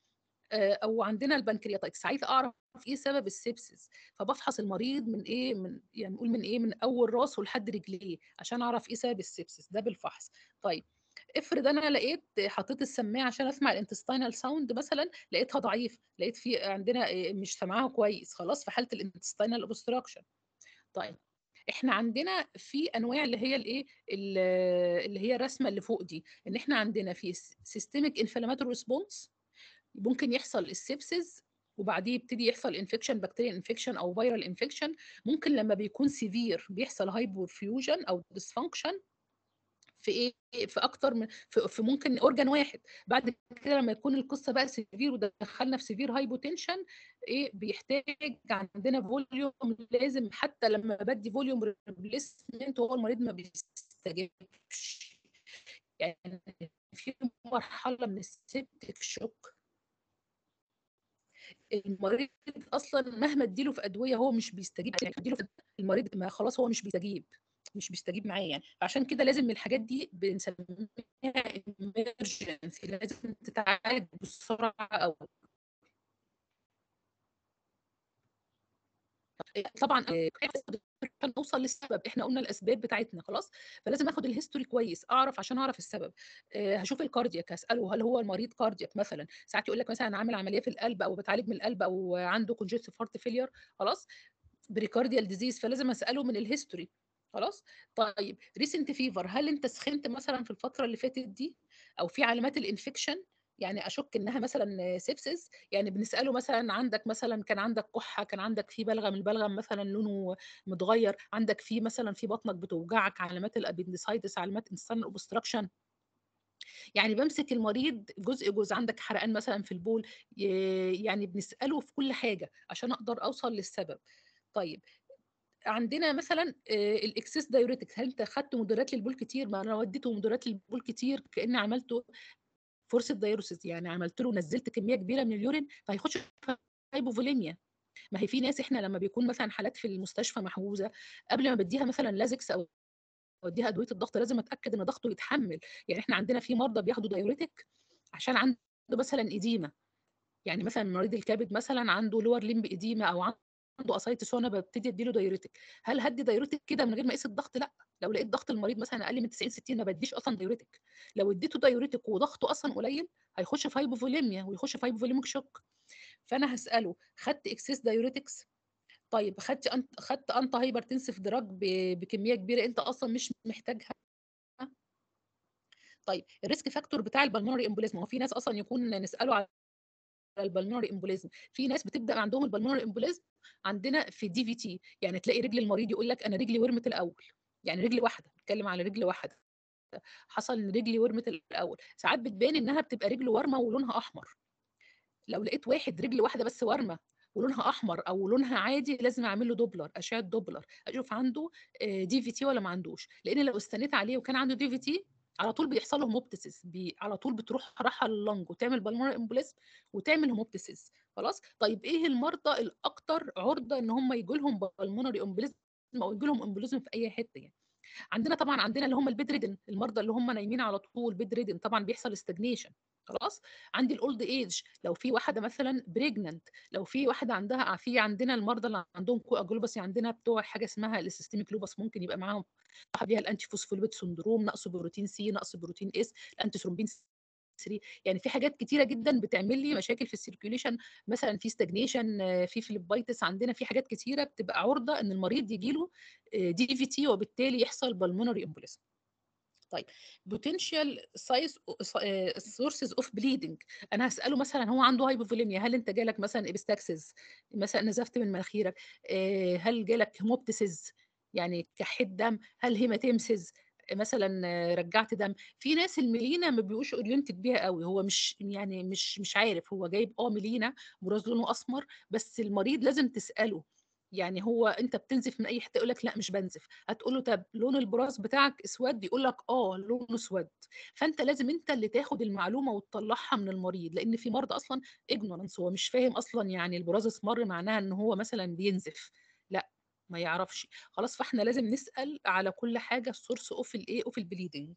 او عندنا البنكرياتايتس عايزه اعرف ايه سبب السبسس، فبفحص المريض من ايه، من يعني نقول من ايه، من اول راسه لحد رجليه عشان اعرف ايه سبب السبسس ده بالفحص. طيب افرض انا لقيت حطيت السماعه عشان اسمع الانتستينال ساوند مثلا لقيتها ضعيف، لقيت في عندنا مش سامعاها كويس، خلاص في حاله الانتستينال اوبستراكشن. طيب احنا عندنا في انواع اللي هي الايه اللي هي الرسمه اللي فوق دي، ان احنا عندنا في سيستميك انفلاماتوري ريسبونس، ممكن يحصل السبسز وبعديه يبتدي يحصل انفكشن، بكتيريا انفكشن او فيرال انفكشن، ممكن لما بيكون سيفير بيحصل هايبوفيوجن او ديسفانكشن في ايه، في اكتر من في, في ممكن اورجان واحد. بعد كده لما يكون القصه بقى سيفير ودخلنا في سيفير هايبوتنشن، ايه بيحتاج عندنا فوليوم، لازم حتى لما بدي فوليوم ريبليسمنت هو المريض ما بيستجيبش، يعني في مرحله من السبتك شوك المريض اصلا مهما اديله في ادويه هو مش بيستجيب، يعني اديله في المريض ما خلاص هو مش بيستجيب مش بيستجيب معاه يعني. عشان كده لازم من الحاجات دي بنسميها emergency، لازم تتعالج بسرعه. او طبعا عشان نوصل للسبب احنا قلنا الاسباب بتاعتنا خلاص، فلازم اخد الهيستوري كويس اعرف عشان اعرف السبب. أه هشوف الكاردياك، هساله هل هو المريض كاردياك مثلا، ساعات يقول لك مثلا عامل عمليه في القلب او بتعالج من القلب او عنده كونجستيف هارت فيلير خلاص، بريكارديال ديزيز، فلازم اساله من الهيستوري خلاص. طيب ريسنت فيفر، هل انت سخنت مثلا في الفتره اللي فاتت دي، او في علامات الانفكشن يعني اشك انها مثلا سيبسس، يعني بنساله مثلا عندك مثلا كان عندك كحه، كان عندك في بلغم، البلغم مثلا لونه متغير، عندك في مثلا في بطنك بتوجعك، علامات الابندسايتس، علامات انسان اوبستراكشن. يعني بمسك المريض جزء جزء، عندك حرقان مثلا في البول، يعني بنساله في كل حاجه عشان اقدر اوصل للسبب. طيب عندنا مثلا الاكسس دايوريتكس، هل انت خدت مدرات للبول كتير؟ ما انا وديته مدرات للبول كتير كاني عملته فرصه دايوريسيس، يعني عملت له نزلت كميه كبيره من اليورين فهيخش في هايبوفوليميا. ما هي في ناس احنا لما بيكون مثلا حالات في المستشفى محجوزه، قبل ما بديها مثلا لازكس او اديها ادويه الضغط لازم اتاكد ان ضغطه يتحمل. يعني احنا عندنا في مرضى بياخدوا دايوريتك عشان عنده مثلا اديمه، يعني مثلا مريض الكبد مثلا عنده لور ليمب اديمه او عنده اسايتس وانا ببتدي اديله دايوريتك. هل هدي دايوريتك كده من غير ما اقيس الضغط؟ لا، لو لقيت ضغط المريض مثلا اقل من تسعين ستين ما بديش اصلا دايوريتك. لو اديته دايوريتك وضغطه اصلا قليل هيخش في هايبوفوليميا ويخش في هايبوفوليميك شوك. فانا هساله خدت اكسس دايوريتكس؟ طيب خدت انت خدت انت هايبرتنسيف دراج بكميه كبيره انت اصلا مش محتاجها؟ طيب الريسك فاكتور بتاع البلمونري امبوليزم، هو في ناس اصلا يكون نساله على البلمونري امبوليزم، في ناس بتبدا عندهم البلمونري امبوليزم عندنا في دي في تي، يعني تلاقي رجل المريض يقول لك انا رجلي ورمت الاول، يعني رجل واحده، بتكلم على رجل واحده، حصل ان رجلي ورمت الاول. ساعات بتبان انها بتبقى رجله ورمه ولونها احمر. لو لقيت واحد رجل واحده بس ورمه ولونها احمر او لونها عادي لازم اعمل له دوبلر، اشعه دوبلر اشوف عنده دي في تي ولا ما عندوش، لان لو استنيت عليه وكان عنده دي في تي على طول بيحصل له هوموبتسيس، بي على طول بتروح راحه اللنج وتعمل بالمونري امبوليزم وتعمل هوموبتسيس خلاص. طيب ايه المرضى الاكثر عرضه ان هم يجي لهم بالمونري امبوليزم او يجي لهم امبوليزم في اي حته؟ يعني عندنا طبعا عندنا اللي هم البيد ريدن، المرضى اللي هم نايمين على طول بيد ريدن طبعا بيحصل استجنيشن خلاص. عندي الاولد ايج، لو في واحده مثلا بريجننت، لو في واحده عندها، في عندنا المرضى اللي عندهم كواجولوباسي، عندنا بتوع حاجه اسمها السيستميك لوباس ممكن يبقى معاهم بيها الانتي فوسفوليبيد سندروم، نقص بروتين سي، نقص بروتين اس، الانتي ثرومبين ثلاثة. يعني في حاجات كتيره جدا بتعمل لي مشاكل في السيركيوليشن، مثلا في ستاجنيشن، في فيليبايتس، عندنا في حاجات كتيره بتبقى عرضه ان المريض يجي له دي في تي وبالتالي يحصل بالمونري امبوليزم. طيب potential size sources of bleeding، انا هساله مثلا هو عنده هايبوفوليميا، هل انت جالك مثلا ابستاكسس، مثلا نزفت من مناخيرك، هل جالك هيموبتسيس يعني كحيت دم، هل هيماتيمسيس مثلا رجعت دم. في ناس الميلينا ما بيبقوش اورينتد بيها قوي، هو مش يعني مش مش عارف، هو جايب اه ميلينا براز لونه اسمر بس المريض لازم تساله يعني هو انت بتنزف من اي حته؟ يقول لك لا مش بنزف. هتقول له طب لون البراز بتاعك اسود؟ يقول لك اه لونه اسود. فانت لازم انت اللي تاخد المعلومه وتطلعها من المريض، لان في مرضى اصلا اجنورانس، هو مش فاهم اصلا يعني البراز اسمر معناها ان هو مثلا بينزف، لا ما يعرفش خلاص. فاحنا لازم نسال على كل حاجه السورس اوف الايه اوف البليدنج.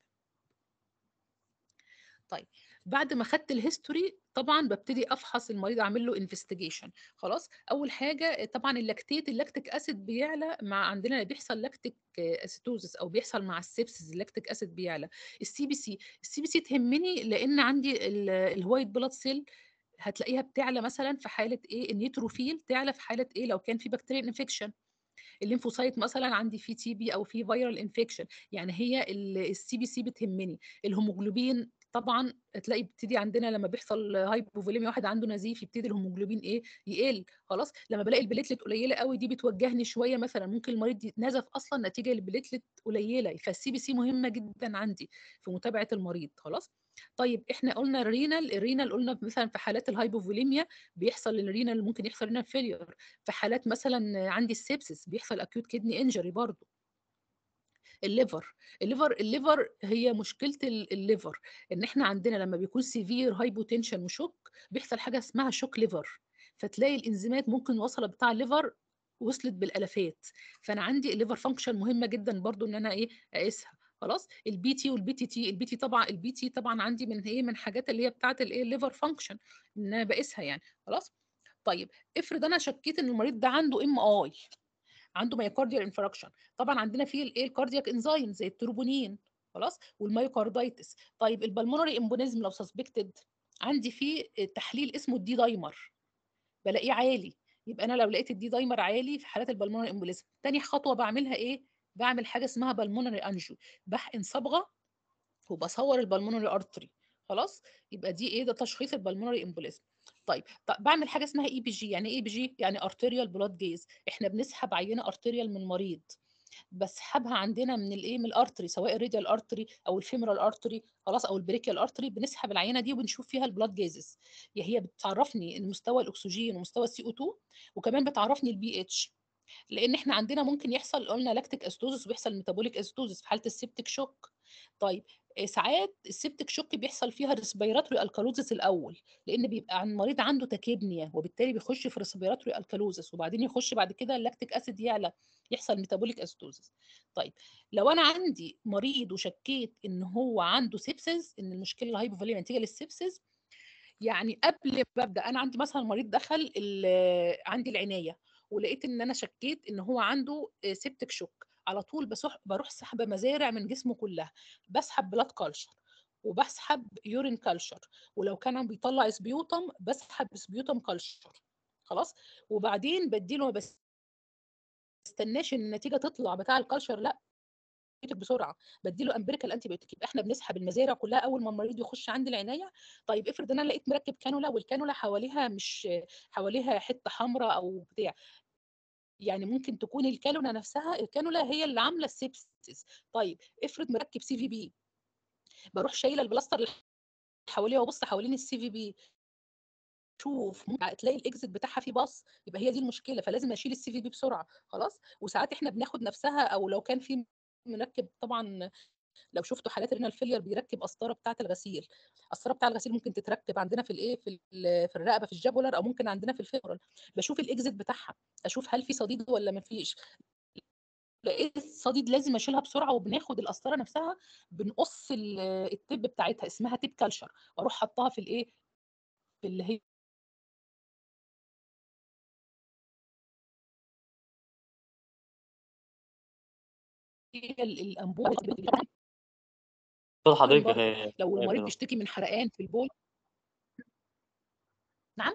طيب بعد ما خدت الهيستوري طبعا ببتدي افحص المريض، اعمل له انفستيجيشن خلاص. اول حاجه طبعا اللاكتيت، اللاكتيك اسيد بيعلى مع عندنا بيحصل لاكتيك اسيتوزس او بيحصل مع السبسس اللاكتيك اسيد بيعلى. السي بي سي، السي بي سي تهمني لان عندي الوايت بلاد سيل هتلاقيها بتعلى مثلا في حاله ايه، النيتروفيل تعلى في حاله ايه لو كان في بكتيريا انفكشن. الليمفوسايت مثلا عندي في تي بي او في فيرال انفكشن، يعني هي السي بي سي بتهمني. الهيموجلوبين طبعا تلاقي بتبتدي عندنا لما بيحصل هايبوفوليميا واحد عنده نزيف يبتدي الهيموجلوبين ايه يقل خلاص. لما بلاقي البليتلت قليله قوي دي بتوجهني شويه، مثلا ممكن المريض نزف اصلا نتيجه للبليتلت قليله، فالسي بي سي مهمه جدا عندي في متابعه المريض خلاص. طيب احنا قلنا الرينال، الرينال قلنا مثلا في حالات الهايبوفوليميا بيحصل الرينال، ممكن يحصل رينال فيلير. في حالات مثلا عندي السيبسس بيحصل اكيوت كيدني انجري برضو. الليفر، الليفر الليفر هي مشكله الليفر ان احنا عندنا لما بيكون سيفير هايبوتنشن وشوك بيحصل حاجه اسمها شوك ليفر، فتلاقي الانزيمات ممكن وصلت بتاع الليفر وصلت بالالافات. فانا عندي الليفر فانكشن مهمه جدا برضو ان انا ايه اقيسها خلاص. البي تي والبي تي تي، البي تي طبعا البي تي طبعا عندي من ايه من حاجات اللي هي بتاعه الايه الليفر فانكشن ان انا بقيسها يعني خلاص. طيب افرض انا شكيت ان المريض ده عنده ام اي، عنده مايوكارديال انفراكشن، طبعا عندنا فيه الايه الكاردياك انزيم زي التروبونين خلاص والمايوكاردايتس. طيب البلمونري امبونيزم لو سسبكتد، عندي فيه تحليل اسمه الدي دايمر بلاقيه عالي، يبقى انا لو لقيت الدي دايمر عالي في حالات البلمونري امبوليزم، تاني خطوه بعملها ايه؟ بعمل حاجه اسمها بالمونري انجيو، بحقن صبغه وبصور البلمونري ارتري خلاص. يبقى دي ايه؟ ده تشخيص البلمونري امبوليزم. طيب طب بعمل حاجه اسمها اي بي جي. يعني ايه اي بي جي؟ يعني ارتيريال بلاد جيز. احنا بنسحب عينه ارتيريال من مريض، بسحبها عندنا من الايه؟ من الارتري، سواء الريديال ارتري او الفيمورال ارتري خلاص او البريكيال ارتري، بنسحب العينه دي وبنشوف فيها البلاد جيزز. هي بتعرفني مستوى الاكسجين ومستوى السي او اتنين، وكمان بتعرفني البي اتش، لان احنا عندنا ممكن يحصل قلنا لاكتيك اسيدوزس وبيحصل ميتابوليك اسيدوزس في حاله السيبتيك شوك. طيب ساعات السيبتيك شوك بيحصل فيها ريسبيراتوري الكالوزس الاول، لان بيبقى عن المريض عنده تاكيبنيا وبالتالي بيخش في ريسبيراتوري الكالوزس، وبعدين يخش بعد كده اللاكتيك اسيد يعلى يحصل ميتابوليك اسيدوزس. طيب لو انا عندي مريض وشكيت ان هو عنده سيبسز، ان المشكله الهايبوفوليميا نتيجه للسيبسز، يعني قبل ما ابدا انا عندي مثلا مريض دخل عندي العنايه ولقيت ان انا شكيت ان هو عنده سيبتك شوك، على طول بروح بروح سحب مزارع من جسمه كلها، بسحب بلاد كالشر وبسحب يورين كالشر، ولو كان بيطلع سبيوتم بسحب سبيوتم كالشر خلاص. وبعدين بديله، ما بستناش ان النتيجه تطلع بتاع الكالشر، لا بسرعه بديله امبريكال انتي بيوتيك. يبقى احنا بنسحب المزارع كلها اول ما المريض يخش عند العنايه. طيب افرض انا لقيت مركب كانولا والكانولا حواليها مش حواليها حته حمراء او بتاع، يعني ممكن تكون الكانولا نفسها، الكانولا هي اللي عامله السيبسيس. طيب افرض مركب سي في بي، بروح شايله البلاستر اللي حواليها وابص حوالين السي في بي، شوف ممكن تلاقي الاكزit بتاعها فيه باص، يبقى هي دي المشكله، فلازم اشيل السي في بي بسرعه خلاص. وساعات احنا بناخد نفسها، او لو كان في مركب، طبعا لو شفتوا حالات رينال فيلير بيركب قسطره بتاعه الغسيل، القسطره بتاعه الغسيل ممكن تتركب عندنا في الايه في في الرقبه في الجاجولار، او ممكن عندنا في الفيمورال. بشوف الاكزit بتاعها، اشوف هل في صديد ولا ما فيش. لقيت صديد لازم اشيلها بسرعه، وبناخد القسطره نفسها بنقص التب بتاعتها اسمها تيب كالشر، واروح حطها في الايه في اللي هي الانبوبه. صوت حضرتك برضه غير لو غير المريض كده. بيشتكي من حرقان في البول. نعم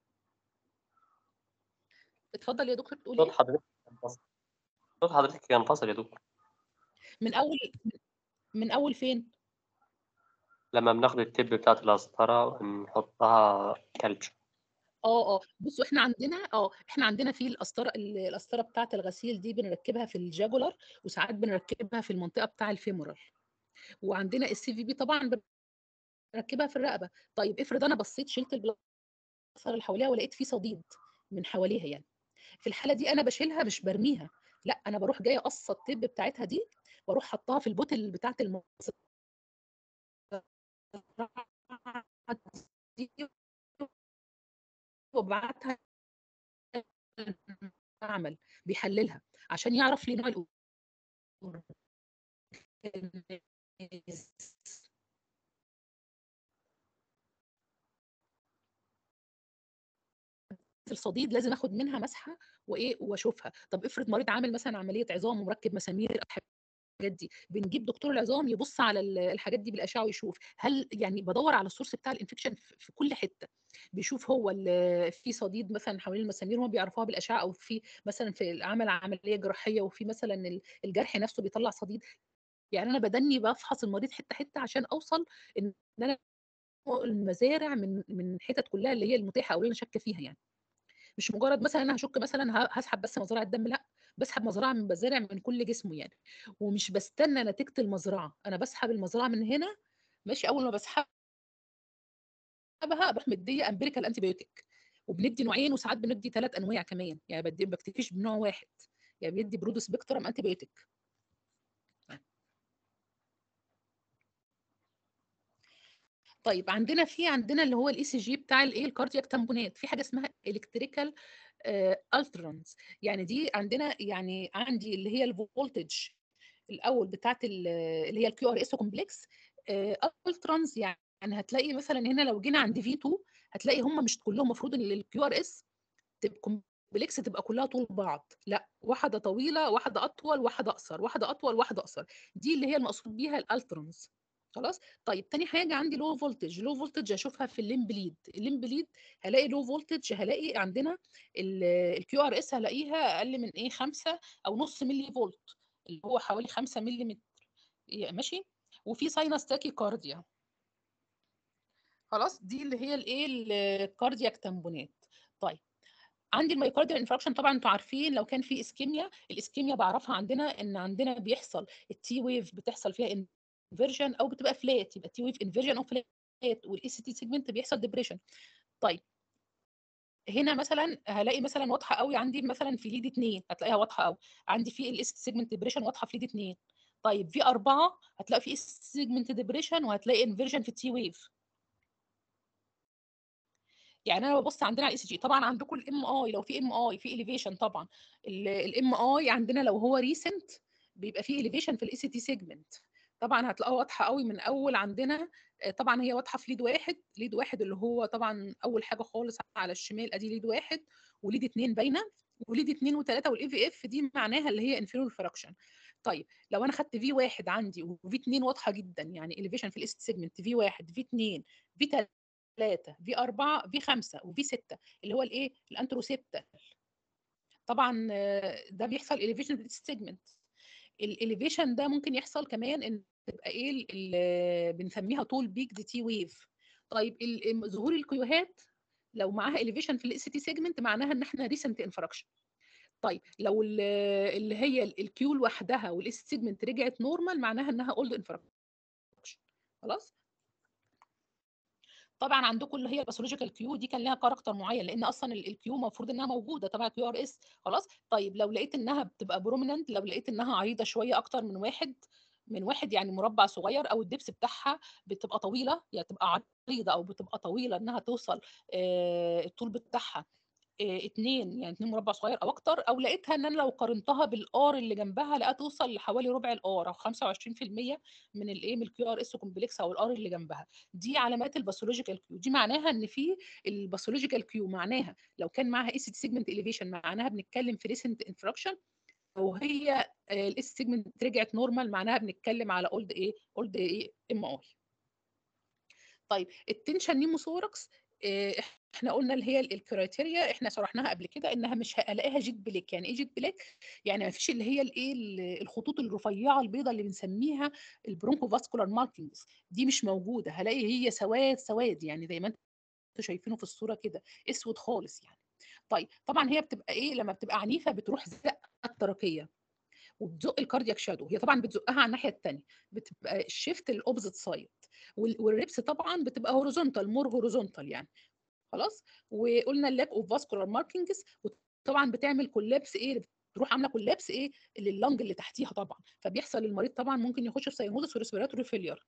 اتفضل يا دكتور تقول صوت ايه؟ حضرتك كان فاصل. صوت حضرتك كان فاصل يا دكتور. من اول من اول فين؟ لما بناخد التب بتاعت القسطرة ونحطها كالتشر. اه اه بصوا احنا عندنا اه احنا عندنا في القسطره القسطره بتاعه الغسيل دي بنركبها في الجاجولار، وساعات بنركبها في المنطقه بتاع الفيمورال، وعندنا السي في بي طبعا بنركبها في الرقبه. طيب افرض انا بصيت شلت البلاستر اللي حواليها ولقيت في صديد من حواليها، يعني في الحاله دي انا بشيلها مش برميها، لا انا بروح جايه قصه التب بتاعتها دي، واروح حطها في البوتل بتاعه المزرعه دي، وابعتها المعمل بيحللها عشان يعرف لي نوع الصديد، لازم اخد منها مسحه وايه واشوفها. طب افرض مريض عامل مثلا عمليه عظام ومركب مسامير، الحاجات دي بنجيب دكتور العظام يبص على الحاجات دي بالاشعه ويشوف هل، يعني بدور على السورس بتاع الانفكشن في كل حته، بيشوف هو في صديد مثلا حوالين المسامير هم بيعرفوها بالاشعه، او في مثلا في عمل عمليه جراحيه وفي مثلا الجرح نفسه بيطلع صديد. يعني انا بدني بفحص المريض حته حته عشان اوصل ان انا المزارع من من حتت كلها اللي هي المتاحه او اللي انا شاكه فيها. يعني مش مجرد مثلا انا هشك مثلا هسحب بس مزرعه دم، لا بسحب مزرعه من مزارع من كل جسمه يعني، ومش بستنى نتيجه المزرعه، انا بسحب المزرعه من هنا ماشي. اول ما بسحبها بروح مديه امبريكال انتي بيوتيك، وبندي نوعين وساعات بندي ثلاث انواع كمان، يعني بدي ما بكتفيش بنوع واحد، يعني بيدي برود سبيكترم انتي بيوتيك. طيب عندنا في عندنا اللي هو الاي سي جي بتاع الايه الكاردياك تامبونات، في حاجه اسمها الكتريكال الترانس، يعني دي عندنا، يعني عندي اللي هي الفولتج الاول بتاعت اللي هي الكيو ار اس كومبلكس الترانس. يعني هتلاقي مثلا هنا لو جينا عند في اتنين هتلاقي هم مش كلهم، المفروض ان الكيو ار اس تبقى كومبلكس تبقى كلها طول بعض، لا واحده طويله واحده اطول واحده اقصر واحده اطول واحده اقصر، دي اللي هي المقصود بيها الالترونز. خلاص. طيب تاني حاجه عندي لو فولتج، لو فولتج اشوفها في الليمب ليد، الليمب ليد هلاقي لو فولتج، هلاقي عندنا الكيو ار اس هلاقيها اقل من ايه خمسة او نص ملي فولت، اللي هو حوالي خمسة ملي متر ماشي. وفي ساينس تاكي كارديا. خلاص دي اللي هي الايه الكاردياك تمبونات. طيب عندي الميوكارديال انفراكشن، طبعا انتوا عارفين لو كان في اسكيميا، الاسكيميا بعرفها عندنا ان عندنا بيحصل التي ويف بتحصل فيها انفيرجن او بتبقى فلات، يبقى تي ويف انفيرجن او فلات، والاي سي تي سيجمنت بيحصل ديبريشن. طيب هنا مثلا هلاقي مثلا واضحه قوي عندي مثلا في ليد اتنين هتلاقيها واضحه قوي عندي في الاي سي تي سيجمنت ديبريشن واضحه في ليد اتنين. طيب في اربعه هتلاقي في سيجمنت ديبريشن وهتلاقي انفيرجن في التي ويف. يعني انا ببص عندنا على الاي سي جي، طبعا عندكم الام اي لو في ام اي في اليفيشن، طبعا الام اي عندنا لو هو ريسنت بيبقى في اليفيشن في الاي سي تي سيجمنت، طبعا هتلاقوها واضحه قوي من اول عندنا. طبعا هي واضحه في ليد واحد، ليد واحد اللي هو طبعا اول حاجه خالص على الشمال ادي ليد واحد، وليد اتنين باينه، وليد اتنين وثلاثه والاي في اف دي معناها اللي هي انفيرور فراكشن. طيب لو انا خدت في واحد عندي وفي اتنين واضحه جدا يعني اليفيشن في الاي سي تي سيجمنت في واحد في اتنين في ثلاثة في أربعة في خمسة وفي ستة اللي هو الايه الانتروسيبتال، طبعا ده بيحصل elevation في السيجمنت. الاليفيشن ده ممكن يحصل كمان ان تبقى ايه اللي بنسميها طول بيك دي تي ويف. طيب ظهور الكيوهات لو معاها elevation في الاس تي سيجمنت معناها ان احنا ريسنت انفراكشن. طيب لو اللي هي الكيو لوحدها والاس سيجمنت رجعت نورمال معناها انها اولد انفراكشن. خلاص. طبعا عندكم اللي هي الباثولوجيكال كيو دي كان لها كاركتر معين لان اصلا الكيو المفروض انها موجوده تبع كيو ار اس. خلاص. طيب لو لقيت انها بتبقى بروميننت، لو لقيت انها عريضه شويه اكتر من واحد من واحد يعني مربع صغير، او الدبس بتاعها بتبقى طويله يعني تبقى عريضه او بتبقى طويله انها توصل آه الطول بتاعها اتنين يعني اتنين مربع صغير او اكتر، او لقيتها ان انا لو قارنتها بالار اللي جنبها لقيتها توصل لحوالي ربع الار او خمسة وعشرين في المية من الايه من الكيو ار اس كومبلكس او الار اللي جنبها. دي علامات الباثولوجيكال كيو، دي معناها ان في الباثولوجيكال كيو معناها لو كان معاها اي سي تي سيجمنت اليفيشن معناها بنتكلم في ريسنت انفراكشن، لو هي الاس سيجمنت رجعت نورمال معناها بنتكلم على اولد ايه اولد ايه ام اي. طيب التنشن نيموثوركس احنا قلنا اللي هي الكرايتيريا احنا شرحناها قبل كده انها مش هلاقيها جيت بليك. يعني ايه جيت بليك؟ يعني ما فيش اللي هي الايه الخطوط الرفيعه البيضاء اللي بنسميها البرونكو فاسكولار ماركينجز، دي مش موجوده، هلاقي هي سواد سواد يعني زي ما انتم شايفينه في الصوره كده اسود خالص يعني. طيب طبعا هي بتبقى ايه لما بتبقى عنيفه بتروح زقه التركيه وبتزق الكاردياك شادو، هي طبعا بتزقها على الناحيه الثانيه بتبقى الشيفت الاوبزيت سايد، والريبس طبعا بتبقى هوريزونتال مور هوريزونتال يعني. خلاص. وقلنا اللاك اوف فاسكولار ماركينجز وطبعا بتعمل كولابس ايه بتروح عامله كولابس ايه لللنج اللي تحتيها طبعا، فبيحصل المريض طبعا ممكن يخش في ساينوزس وريسبيراتوري فيلير.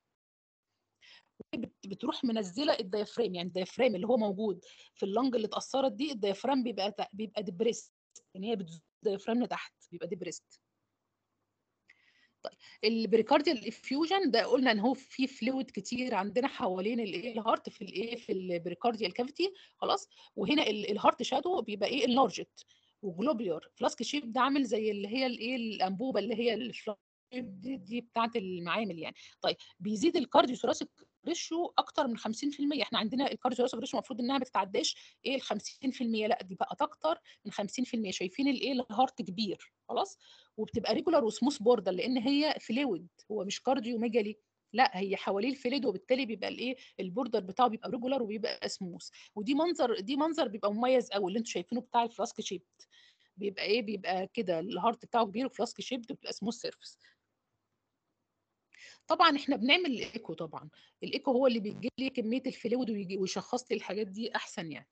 بتروح منزله الديافرام، يعني الديافرام اللي هو موجود في اللنج اللي اتاثرت دي الديافرام بيبقى بيبقى ديبريست، يعني هي بتزق الديافرام لتحت بيبقى ديبريست. طيب البريكارديال افيوجن ده قلنا ان هو في فلويد كتير عندنا حوالين الايه الهارت في الايه في البريكارديال كافيتي. خلاص. وهنا الهارت شادو بيبقى ايه اللارجت وجلوبيولار فلاسك شيب، ده عامل زي اللي هي الايه الانبوبه اللي هي الفلاسك دي, دي بتاعه المعامل يعني. طيب بيزيد الكارديو ثوراسيك ريشيو اكتر من خمسين في المية، احنا عندنا الكارديو ثوراسيك ريشيو المفروض انها ما بتتعداش ايه ال خمسين في المية، لا دي بقت اكتر من خمسين في المية. شايفين الايه الهارت كبير. خلاص. وبتبقى ريجولار وسموث بوردر لان هي فلويد، هو مش كارديو ميجالي، لا هي حواليه الفلويد وبالتالي بيبقى الايه البوردر بتاعه بيبقى ريجولار وبيبقى سموث. ودي منظر دي منظر بيبقى مميز قوي اللي انتم شايفينه بتاع الفلاسك شيبت، بيبقى ايه بيبقى كده الهارت بتاعه كبير وفلاسك شيبت وبتبقى سموث سيرفيس. طبعا احنا بنعمل الايكو، طبعا الايكو هو اللي بيجيب لي كميه الفلويد ويشخص لي الحاجات دي احسن يعني.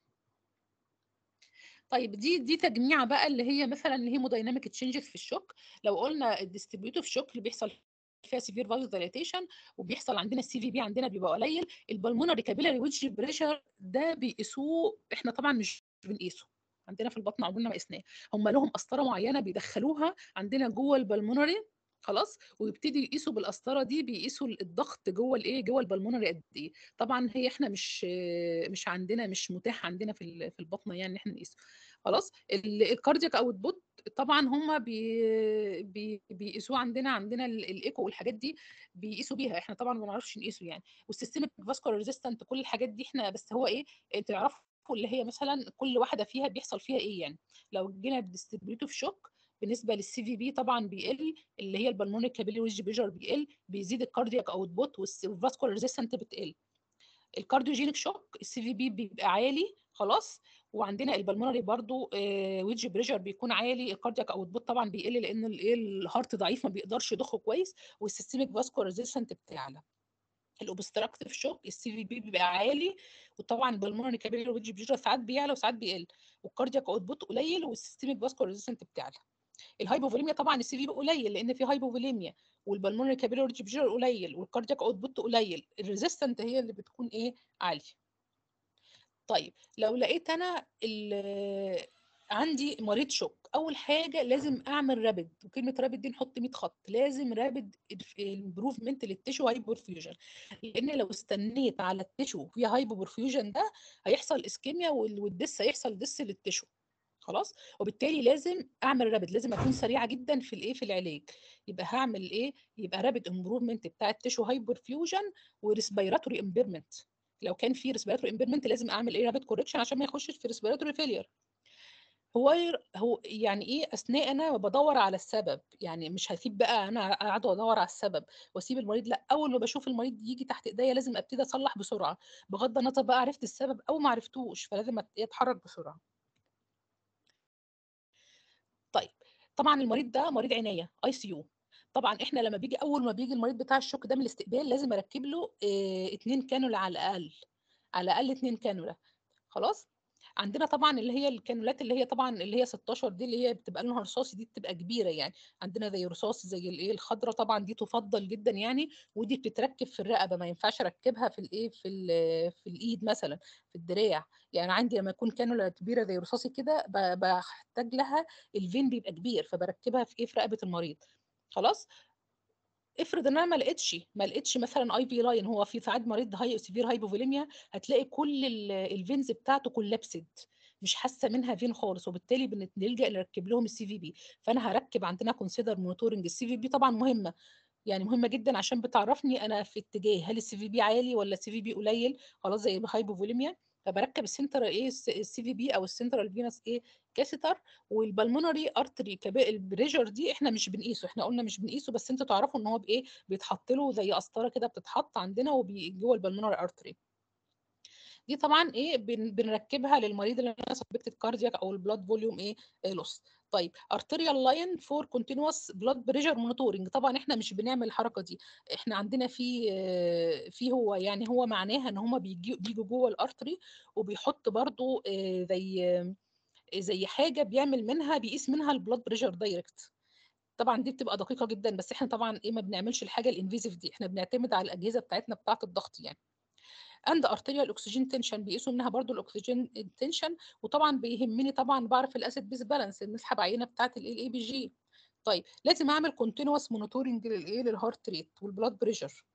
طيب دي دي تجميعه بقى اللي هي مثلا الهيمودايناميك تشينجز في الشوك. لو قلنا الديستريبيوتيف شوك اللي بيحصل فيها سيفير فازو دايليتيشن وبيحصل عندنا السي في بي عندنا بيبقى قليل، البلمونري كابيلاري ويدج بريشر ده بيقيسوه احنا طبعا مش بنقيسه عندنا في البطن، عمرنا ما قسناه، هم لهم قسطره معينه بيدخلوها عندنا جوه البلمونري. خلاص. ويبتدي يقيسوا بالقسطره دي بيقيسوا الضغط جوه الايه جوه البلمونري قد ايه. طبعا هي احنا مش مش عندنا مش متاح عندنا في في البطنه يعني ان احنا نقيسه. خلاص. الكاردياك اوتبوت طبعا هم بي بي بيقيسوه عندنا عندنا ال- الايكو والحاجات دي بيقيسوا بيها، احنا طبعا ما نعرفش نقيسه يعني. والسيستميك فاسكولار ريزيستنت كل الحاجات دي احنا بس هو ايه تعرفوا اللي هي مثلا كل واحده فيها بيحصل فيها ايه يعني. لو جينا بديستريبيوتيف شوك بالنسبه للسي في بي طبعا بيقل، اللي هي البلمونري كابيلي ويدج بريشر بيقل، بيزيد الكاردياك اوتبوت، والفاسكولار ريزيستنت بتقل. الكارديوجينيك شوك السي في بي بيبقى عالي خلاص، وعندنا البلمونري برضو ويدج بريشر بيكون عالي، الكاردياك اوتبوت طبعا بيقل لان الايه الهارت ضعيف ما بيقدرش يضخه كويس، والسيستميك فاسكولار ريزيستنت بتاعلى. الاوبستراكتيف شوك السي في بي بيبقى عالي، وطبعا البلمونري كابيلاري ويدج بريشر ساعات بيعلى وساعات بيقل، والكاردياك اوتبوت قليل والسيستميك فاسكولار ريزيستنت بتاعلى. الهايبوفوليميا طبعا السي في بي قليل لان في هايبوفوليميا، والبلمونري كابيلاري ويدج بريشر قليل، والكاردياك اوتبوت قليل، الريزيستنت هي اللي بتكون ايه عاليه. طيب لو لقيت انا عندي مريض شوك، اول حاجه لازم اعمل رابد، وكلمه رابد دي نحط مية خط، لازم رابد امبروفمنت للتيشو هايبورفيوجن، لان لو استنيت على التيشو فيها هايبورفيوجن ده هيحصل اسكيميا والدس هيحصل دس للتيشو خلاص، وبالتالي لازم اعمل رابد، لازم اكون سريعه جدا في الايه في العلاج. يبقى هعمل ايه؟ يبقى رابد امبروفمنت بتاع التيشو هايبورفيوجن وريسبيراتوري امبيرمنت. لو كان في ريسبيراتوري امبيرمنت لازم اعمل ايه؟ رابد كوركشن عشان ما يخشش في ريسبيراتوري فيلير. هو هو يعني ايه اثناء انا بدور على السبب، يعني مش هسيب بقى انا قاعده ادور على السبب واسيب المريض، لا، اول ما بشوف المريض يجي تحت ايديا لازم ابتدي اصلح بسرعه، بغض النظر بقى عرفت السبب او ما عرفتوش، فلازم اتحرك بسرعه. طيب طبعا المريض ده مريض عنايه اي سي يو، طبعا احنا لما بيجي اول ما بيجي المريض بتاع الشوك ده من الاستقبال لازم اركب له اه اتنين كانولا على الاقل، على الاقل اتنين كانولا خلاص. عندنا طبعا اللي هي الكانولات اللي هي طبعا اللي هي ستاشر دي اللي هي بتبقى لونها رصاصي، دي بتبقى كبيره يعني، عندنا زي رصاص زي الايه الخضراء طبعا دي تفضل جدا يعني، ودي بتتركب في الرقبه، ما ينفعش اركبها في الايه في في الايد مثلا في الدراع، يعني عندي لما يكون كانولا كبيره زي رصاصي كده بحتاج لها الفين بيبقى كبير، فبركبها في ايه في رقبه المريض خلاص. افرض ان انا ما لقيتش ما لقيتش مثلا اي في لاين، هو في ساعات مريض هاي سيفير هايبوفوليميا هتلاقي كل الفينز بتاعته كولابسد مش حاسه منها فين خالص، وبالتالي بنلجا نركب لهم السي في بي. فانا هركب عندنا كونسيدر مونيتورنج السي في بي طبعا مهمه، يعني مهمه جدا عشان بتعرفني انا في اتجاه هل السي في بي عالي ولا السي في بي قليل خلاص زي الهايبوفوليميا. فبركب السنتر ايه السي في بي او السنترال فينس ايه كاسيتر. والبلمونري ارتري البريشر دي احنا مش بنقيسه، احنا قلنا مش بنقيسه، بس انتوا تعرفوا ان هو بايه بيتحط له زي قسطره كده بتتحط عندنا وجوه البلمونري ارتري. دي طبعا ايه بن بنركبها للمريض اللي انا سبكتد كاردياك او البلاد فوليوم ايه لوس. طيب ارتريال لاين فور كونتينوس بلاد بريشر مونيتورنج، طبعا احنا مش بنعمل الحركه دي، احنا عندنا في في هو يعني هو معناها ان هم بيجوا بيجوا جوه الارتري وبيحط برضو زي زي حاجه بيعمل منها بيقيس منها البلاد بريشر دايركت. طبعا دي بتبقى دقيقه جدا، بس احنا طبعا ايه ما بنعملش الحاجه الانفيزيف دي، احنا بنعتمد على الاجهزه بتاعتنا بتاعه الضغط يعني. اند ارتيريال اكسجين تنشن بيقيسوا منها برضو الاكسجين تنشن، وطبعا بيهمني طبعا بعرف الاسيد بيس بالانس نسحب عينه بتاعه الاي بي جي. طيب لازم اعمل كونتينوس مونيتورنج للايه للهارت ريت والبلاد بريشر.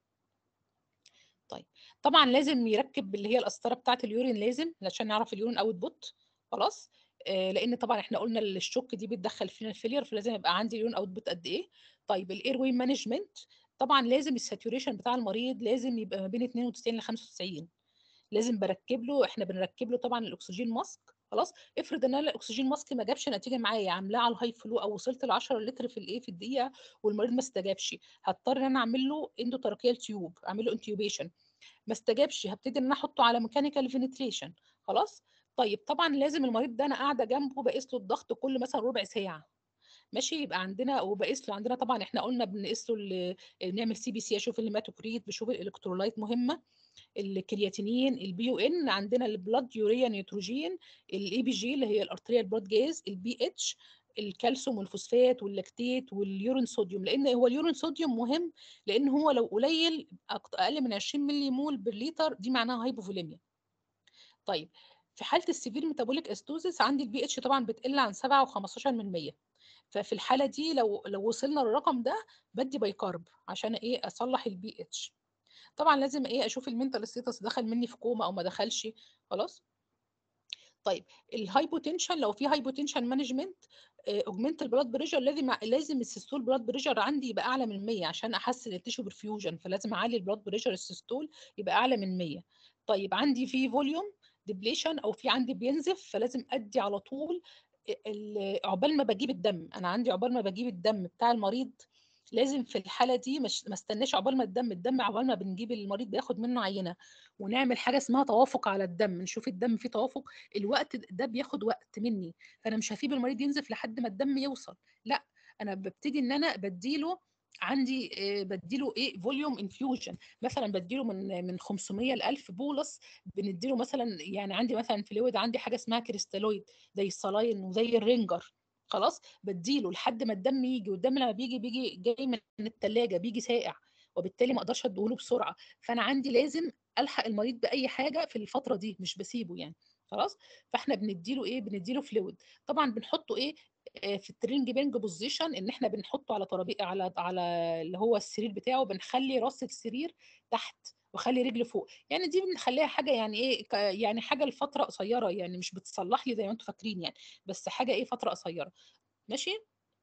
طيب طبعا لازم يركب اللي هي القسطره بتاعه اليورين لازم عشان نعرف اليورين اوت بوت خلاص، آه لان طبعا احنا قلنا الشوك دي بتدخل فينا الفيلير، فلازم يبقى عندي اليورين اوت بوت قد ايه. طيب الاير واي مانجمنت طبعا لازم الساتوريشن بتاع المريض لازم يبقى ما بين اتنين وتسعين ل خمسة وتسعين، لازم بركب له احنا بنركب له طبعا الاكسجين ماسك خلاص. افرض ان انا الاكسجين ماسك ما جابش نتيجه معايا عاملاه على الهاي فلو او وصلت ل عشرة لتر في الايه في الدقيقه والمريض ما استجابش، هضطر ان انا اعمل له اندوتراكيال تيوب اعمل له انتيوبيشن، ما استجابش هبتدي ان انا احطه على ميكانيكال فينتريشن خلاص. طيب طبعا لازم المريض ده انا قاعده جنبه بقيس له الضغط كل مثلا ربع ساعه ماشي، يبقى عندنا وبقيس له عندنا طبعا احنا قلنا بنقيس له بنعمل سي بي سي اشوف الهيماتوكريت بشوف الالكترولايت مهمه، الكرياتينين، البي او ان، عندنا البلاد يوريا نيتروجين، الاي بي جي اللي هي الارتريال بلاد جاز، البي اتش، الكالسيوم والفوسفات واللاكتيت واليورين صوديوم، لان هو اليورين صوديوم مهم لان هو لو قليل اقل من عشرين ملي مول بالليتر دي معناها هايبوفوليميا. طيب في حاله السيفير ميتابوليك استوزيس عندي البي اتش طبعا بتقل عن سبعة وخمستاشر من مية، ففي الحاله دي لو لو وصلنا للرقم ده بدي بايكارب عشان ايه اصلح البي اتش. طبعا لازم ايه اشوف المنتال ستيتس دخل مني في كوما او ما دخلش خلاص. طيب الهايبوتنشن، لو في هايبوتنشن مانجمنت اوجمنت البلاد بريشر، لازم لازم السيستول بلاد بريشر عندي يبقى اعلى من مية عشان احسن التيشو برفيوجن، فلازم اعلي البلاد بريشر السيستول يبقى اعلى من مية. طيب عندي في فوليوم ديبليشن او في عندي بينزف، فلازم ادي على طول ال- عقبال ما بجيب الدم، انا عندي عقبال ما بجيب الدم بتاع المريض لازم في الحاله دي مش ما استناش عقبال ما الدم الدم عقبال ما بنجيب المريض بياخد منه عينه ونعمل حاجه اسمها توافق على الدم، نشوف الدم فيه توافق، الوقت ده بياخد وقت مني، فانا مش هسيب المريض ينزف لحد ما الدم يوصل، لا انا ببتدي ان انا بديله عندي آه، بديله ايه فوليوم انفيوجن، مثلا بديله من من خمسمية ل ألف بولس، بنديله مثلا يعني عندي مثلا فلويد، عندي حاجه اسمها كريستالويد زي الصلاين وزي الرينجر، خلاص بديله لحد ما الدم يجي، والدم لما بيجي بيجي جاي من الثلاجه بيجي ساقع، وبالتالي ما اقدرش اديهوله بسرعه، فانا عندي لازم الحق المريض باي حاجه في الفتره دي مش بسيبه يعني، خلاص. فاحنا بنديله ايه، بنديله فلويد، طبعا بنحطه ايه آه، في الترينج بينج بوزيشن، ان احنا بنحطه على ترابيزه على على اللي هو السرير بتاعه، بنخلي راس السرير تحت وخلي رجل فوق، يعني دي بنخليها حاجه يعني ايه ك- يعني حاجه لفتره قصيره، يعني مش بتصلح لي زي ما انتم فاكرين يعني، بس حاجه ايه فتره قصيره، ماشي.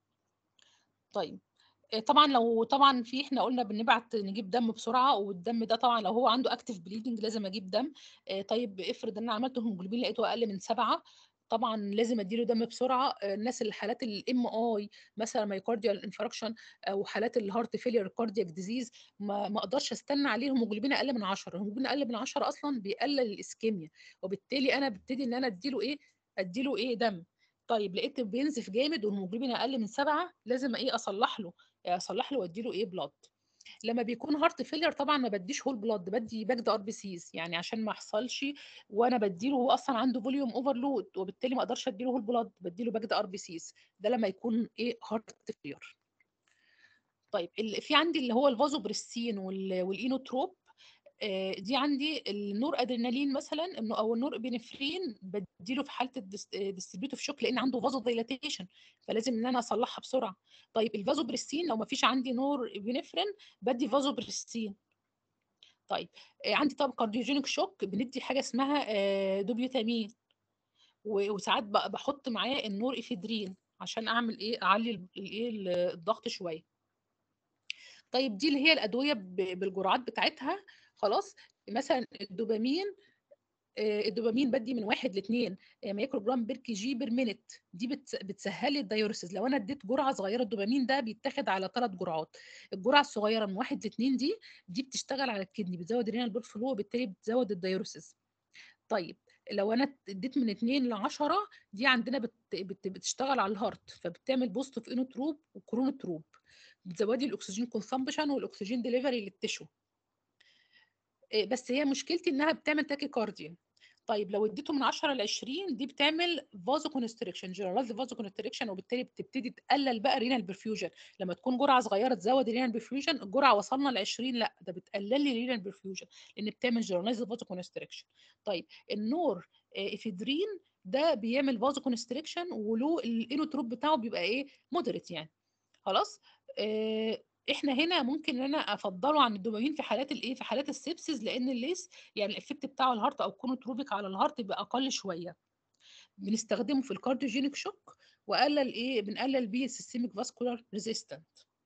طيب آه، طبعا لو طبعا في احنا قلنا بنبعت نجيب دم بسرعه، والدم ده طبعا لو هو عنده اكتف بليدنج لازم اجيب دم. آه، طيب افرض ان انا عملت هيموجلوبين لقيته اقل من سبعة، طبعا لازم اديله دم بسرعه. آه، الناس اللي حالات الام اي مثلا مايكارديال انفاركشن او حالات الهارت فيلير كاردياك ديزيز، ما ما اقدرش استنى عليه هيموجلوبين اقل من عشرة، الهيموجلوبين اقل من عشرة اصلا بيقلل الاسكيميا، وبالتالي انا ببتدي ان انا اديله ايه اديله ايه دم. طيب لقيت بينزف جامد والهيموجلوبين اقل من سبعة، لازم ايه اصلح له اصلح له وادي له ايه بلاد. لما بيكون هارت فيلير طبعا ما بديش هول بلاد، بدي باجد ار بي سيز يعني عشان ما يحصلش وانا بديله هو اصلا عنده فوليوم اوفرلود، وبالتالي ما اقدرش اديله هول بلاد، بديله باجد ار بي سيز، ده لما يكون ايه هارت فيلير. طيب ال- في عندي اللي هو الفازوبريسين وال- والاينوتروب، آه، دي عندي النور ادرينالين مثلا انه او النور ابنفرين بديله في حاله الديستريبيوتيف شوك لان عنده فازو دايلاتيشن، فلازم ان انا اصلحها بسرعه. طيب الفازوبريسين لو ما فيش عندي نور ابنفرين بدي فازوبريسين. طيب آه، عندي طب كارديوجينيك شوك بندي حاجه اسمها آه، دوبيوتامين، و- وساعات ب- بحط معاه النور افيدرين عشان اعمل ايه اعلي ال- الايه الضغط شويه. طيب دي اللي هي الادويه ب- بالجرعات بتاعتها، خلاص. مثلا الدوبامين، آه، الدوبامين بدي من واحد لاثنين مايكرو جرام بير كي جي بير مينت، دي بتس- بتسهل لي الدايوريسيس، لو انا اديت جرعه صغيره الدوبامين ده بيتاخد على ثلاث جرعات، الجرعه الصغيره من واحد لاثنين دي دي بتشتغل على الكدني بتزود الرينال بلود فلو وبالتالي بتزود الدايوريسيس. طيب لو انا اديت من اتنين ل عشرة دي عندنا بت... بت... بتشتغل على الهارت، فبتعمل بوست في انوتروب وكرونوتروب، بتزودي الاكسجين كونسامبشن والاكسجين ديليفري للتشو. إيه، بس هي مشكلتي انها بتعمل تاكيكارديا. طيب لو اديته من عشرة ل عشرين دي بتعمل فازو كونستريكشن، جنرالايز فازو كونستريكشن، وبالتالي بتبتدي تقلل بقى رينال برفيوجن، لما تكون جرعه صغيره تزود الرينال برفيوجن، الجرعه وصلنا ل عشرين لا ده بتقلل لي الرينال برفيوجن لان بتعمل جنرالايز فازو كونستريكشن. طيب النور آه، افيدرين ده بيعمل فازو كونستريكشن وله الانوتروب بتاعه بيبقى ايه مودريت يعني، خلاص. آه، احنا هنا ممكن ان انا افضله عن الدوبامين في حالات الايه في حالات السيبسيس، لان الليس يعني الافكت بتاعه الهارت او كونوتروبيك على الهارت بيبقى اقل شويه، بنستخدمه في الكارديوجينيك شوك وقلل ايه بنقلل بيه السيستميك فاسكولار ريزيستنت.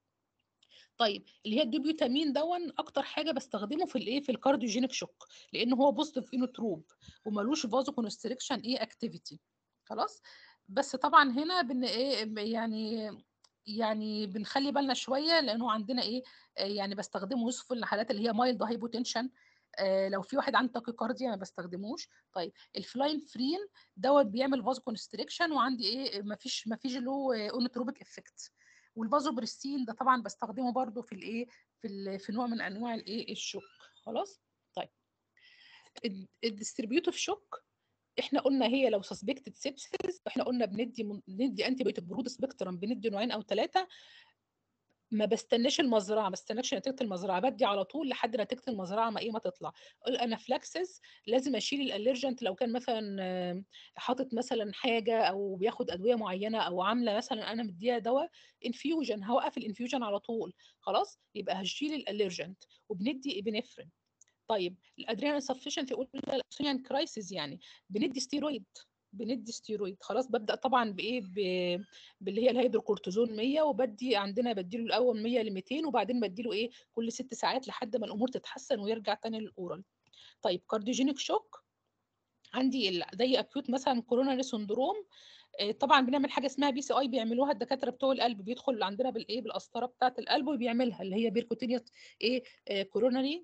طيب اللي هي الدوبيوتامين دون اكتر حاجه بستخدمه في الايه في الكارديوجينيك شوك لان هو بوزيتيف انوتروب ومالوش فازو كونستريكشن ايه اكتيفيتي، خلاص. بس طبعا هنا بن ايه يعني يعني بنخلي بالنا شويه لانه عندنا ايه آه، يعني بستخدمه يوسف في الحالات اللي هي مايلد هايبوتنشن، آه لو في واحد عنده تاكيكارديا ما بستخدموش. طيب الفلاين فرين دوت بيعمل فازو كونستريكشن وعندي ايه ما فيش ما فيش له اونوتروبيك افكت. والفازوبريسين ده طبعا بستخدمه برضو في الايه في ال- في نوع من انواع الايه الشوك، خلاص. طيب الديستريبيوتيف شوك احنا قلنا هي لو سسبكتد سيبسيس احنا قلنا بندي من- بندي انتي بايوتيك برود سبيكترم بندي نوعين او ثلاثه، ما بستناش المزرعه ما بستناش نتيجه المزرعه بدي على طول لحد نتيجه المزرعه ما ايه ما تطلع. الانافلاكسس لازم اشيل الالرجنت لو كان مثلا آه، حاطط مثلا حاجه او بياخد ادويه معينه او عامله مثلا انا مديها دواء انفيوجن هوقف الانفيوجن على طول، خلاص يبقى هشيل الالرجنت وبندي ابنفرين. طيب الادرينال سفشنت قلنا الاكسجين كرايسيس يعني بندي ستيرويد، بندي ستيرويد خلاص. ببدا طبعا بايه ب- باللي هي الهيدروكورتيزون مية، وبدي عندنا بديله الاول مية ل ميتين، وبعدين بديله ايه كل ست ساعات لحد ما الامور تتحسن ويرجع تاني للاورال. طيب كارديوجينيك شوك، عندي ال- زي اكيوت مثلا كوروناري سندروم، آه، طبعا بنعمل حاجه اسمها بي سي اي بيعملوها الدكاتره بتوع القلب، بيدخل عندنا بالايه بالقسطره بتاعه القلب وبيعملها اللي هي بيركوتينيوس ايه كوروناري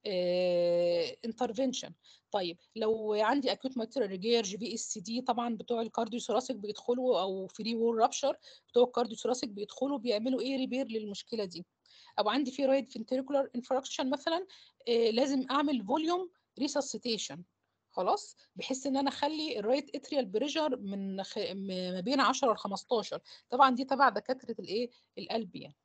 انترفنشن. طيب لو عندي اكيوت ماتيريال ريجيرج في اس سي دي، طبعا بتوع الكارديو ثوراسيك بيدخلوا، او فري وول رابشر بتوع الكارديو ثوراسيك بيدخلوا بيعملوا ايه ريبير للمشكله دي. او عندي في رايت فنتريكولار انفراكشن مثلا، آه، لازم اعمل فوليوم ريسسيتيشن خلاص، بحيث ان انا اخلي الرايت اتريال بريشر من خ... م- ما بين عشرة ل خمستاشر. طبعا دي تبع دكاتره الايه القلب يعني.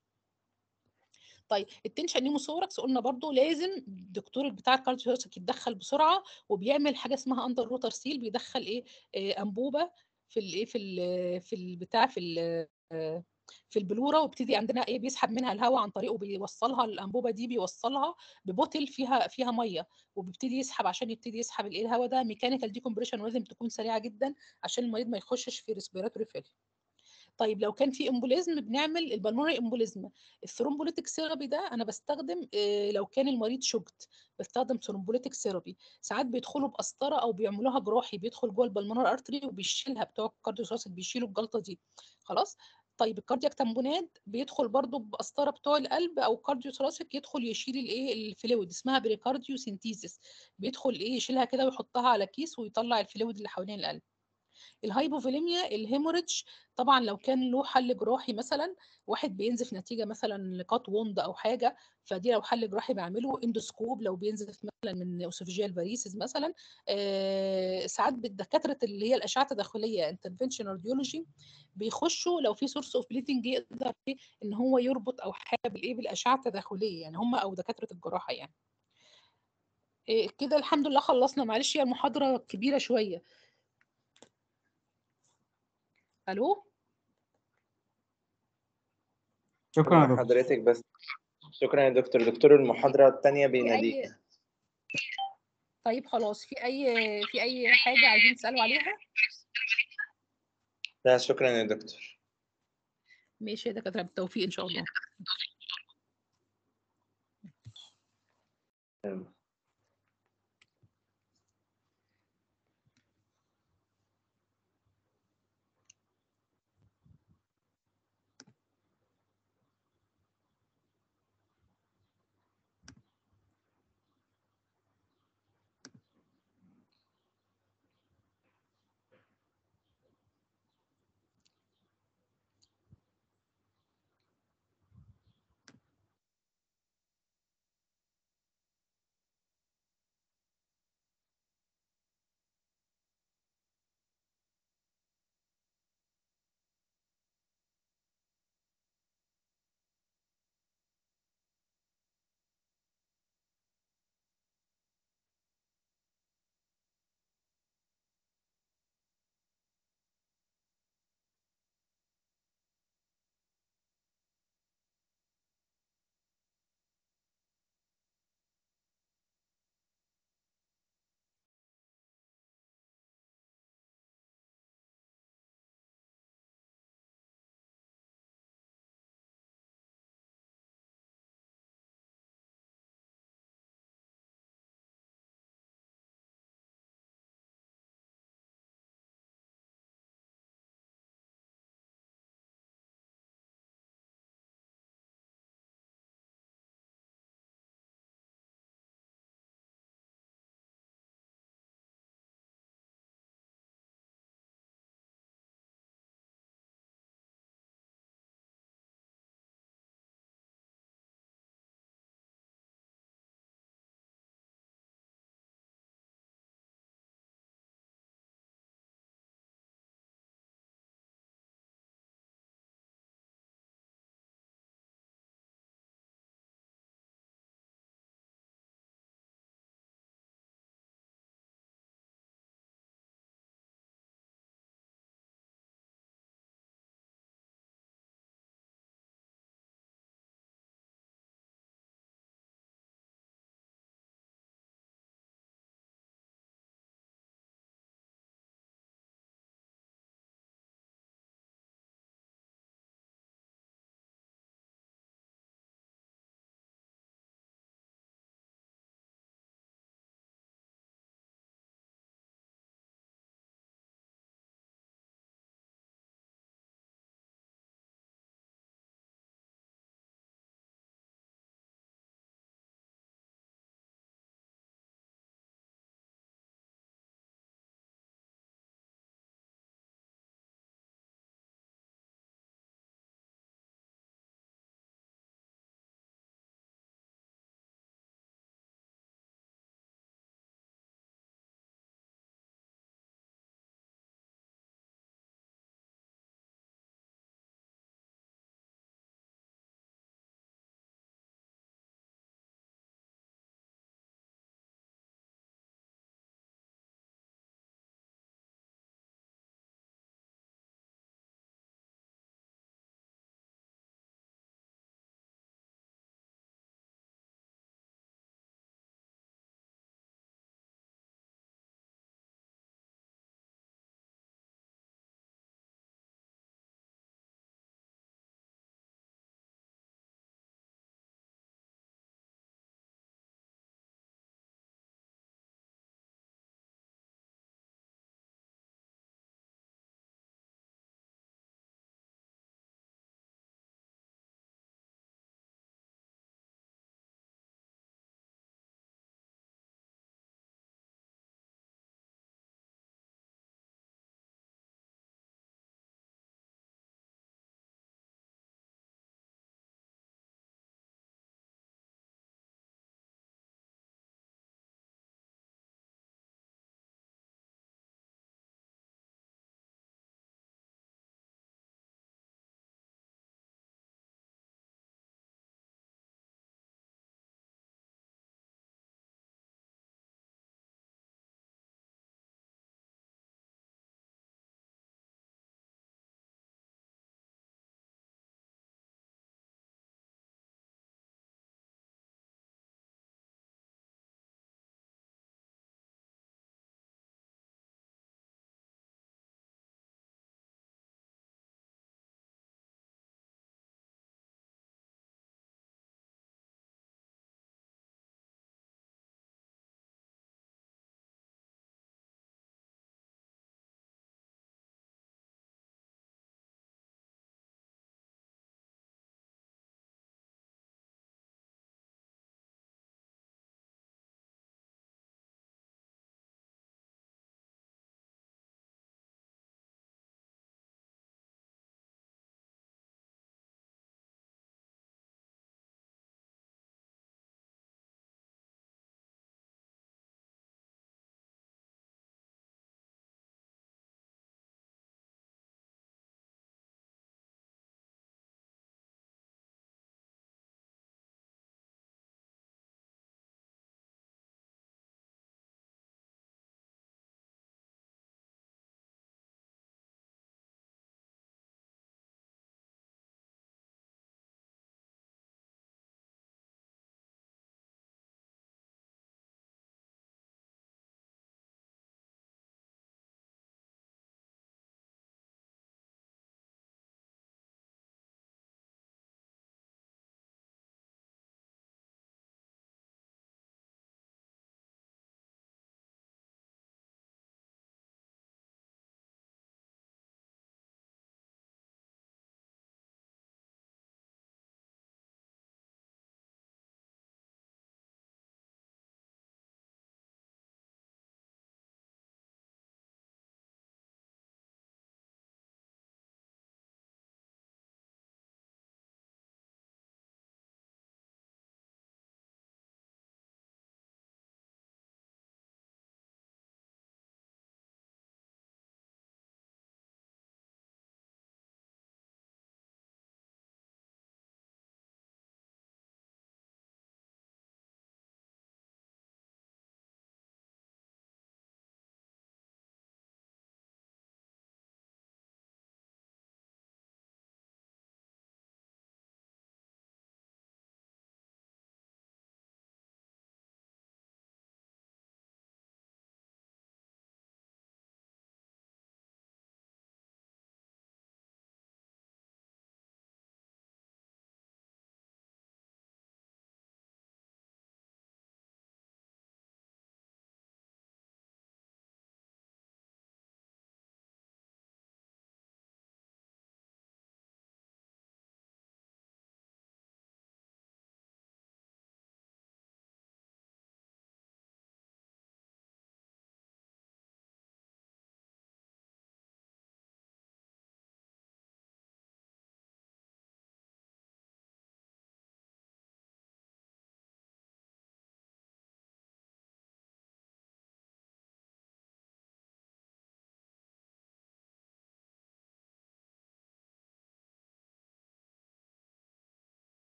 طيب التنشن نيموثوركس قلنا برضو لازم الدكتور بتاع الكارديولوجي يتدخل بسرعه، وبيعمل حاجه اسمها اندر روتر سيل، بيدخل ايه آه، انبوبه في الايه في ال في البتاع في ال في البلوره، وابتدي عندنا ايه بيسحب منها الهواء عن طريقه، بيوصلها الانبوبه دي بيوصلها ببوتل فيها فيها ميه، وبيبتدي يسحب عشان يبتدي يسحب الايه الهواء ده ميكانيكال ديكمبريشن، ولازم تكون سريعه جدا عشان المريض ما يخشش في ريسبيراتوري فيلير. طيب لو كان في امبوليزم بنعمل البلمونري امبوليزم. الثرومبوليتيك ثيرابي ده انا بستخدم آه، لو كان المريض شوكت بستخدم ثرومبوليتيك ثيرابي. ساعات بيدخلوا بقسطره او بيعملوها جراحي، بيدخل جوه البلمونر ارتري وبيشيلها بتوع الكارديوثوراسيك، بيشيلوا الجلطه دي خلاص. طيب الكاردياك تامبونات بيدخل برضو بقسطره بتوع القلب او كارديوثوراسيك، يدخل يشيل الايه الفلويد، اسمها بريكارديو سينتيزيس، بيدخل ايه يشيلها كده ويحطها على كيس ويطلع الفلويد اللي حوالين القلب. الهايبوفوليميا الهيموريدج، طبعا لو كان له حل جراحي مثلا، واحد بينزف نتيجه مثلا لقات ووند او حاجه، فدي لو حل جراحي بعمله اندوسكوب. لو بينزف مثلا من اوسوفيجيال فاريسز مثلا، آه ساعات بالدكاتره اللي هي الاشعه التداخليه انترفنشن راديولوجي بيخشوا لو في سورس اوف بليدنج يقدر إيه ان هو يربط او حاجه بالايه بالاشعه التداخليه يعني، هم او دكاتره الجراحه يعني. إيه كده الحمد لله خلصنا. معلش هي المحاضره كبيره شويه. الو شكرا يا شكرا دكتور. حضرتك. بس شكرا يا دكتور. دكتور المحاضرة التانية في بيناديك. اي طيب خلاص، في اي في اي حاجه عايزين تسالوا عليها؟ لا شكرا يا دكتور. ماشي يا دكاتره، بالتوفيق ان شاء الله. تمام.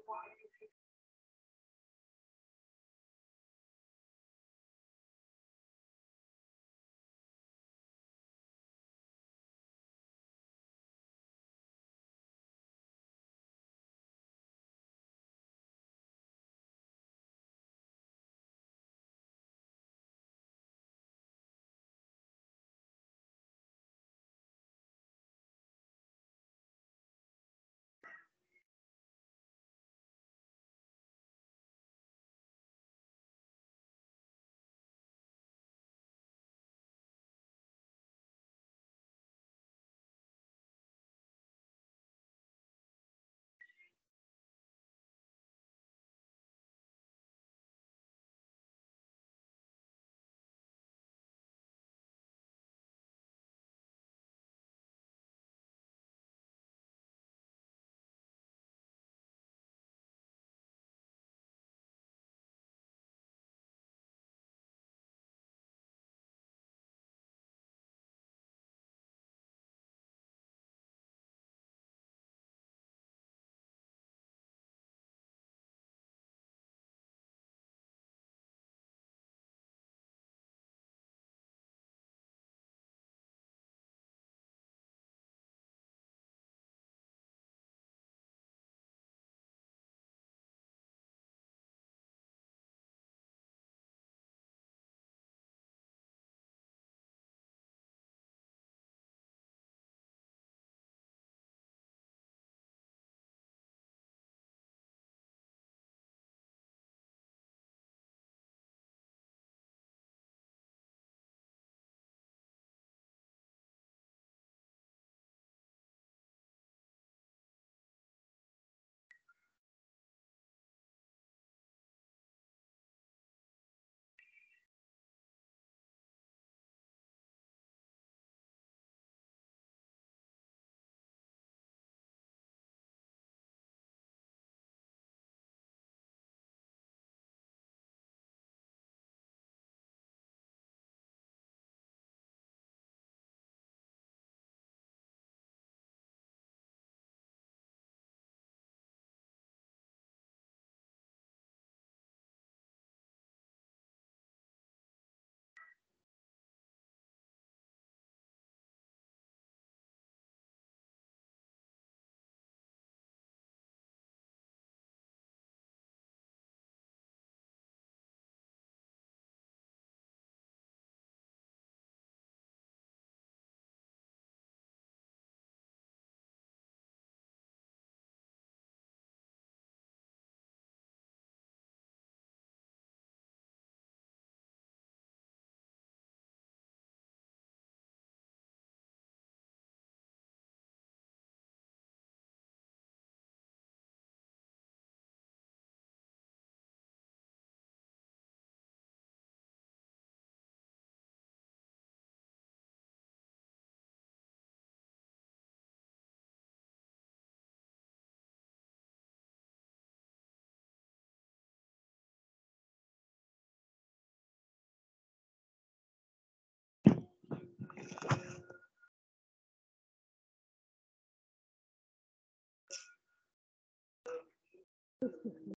بسم الله.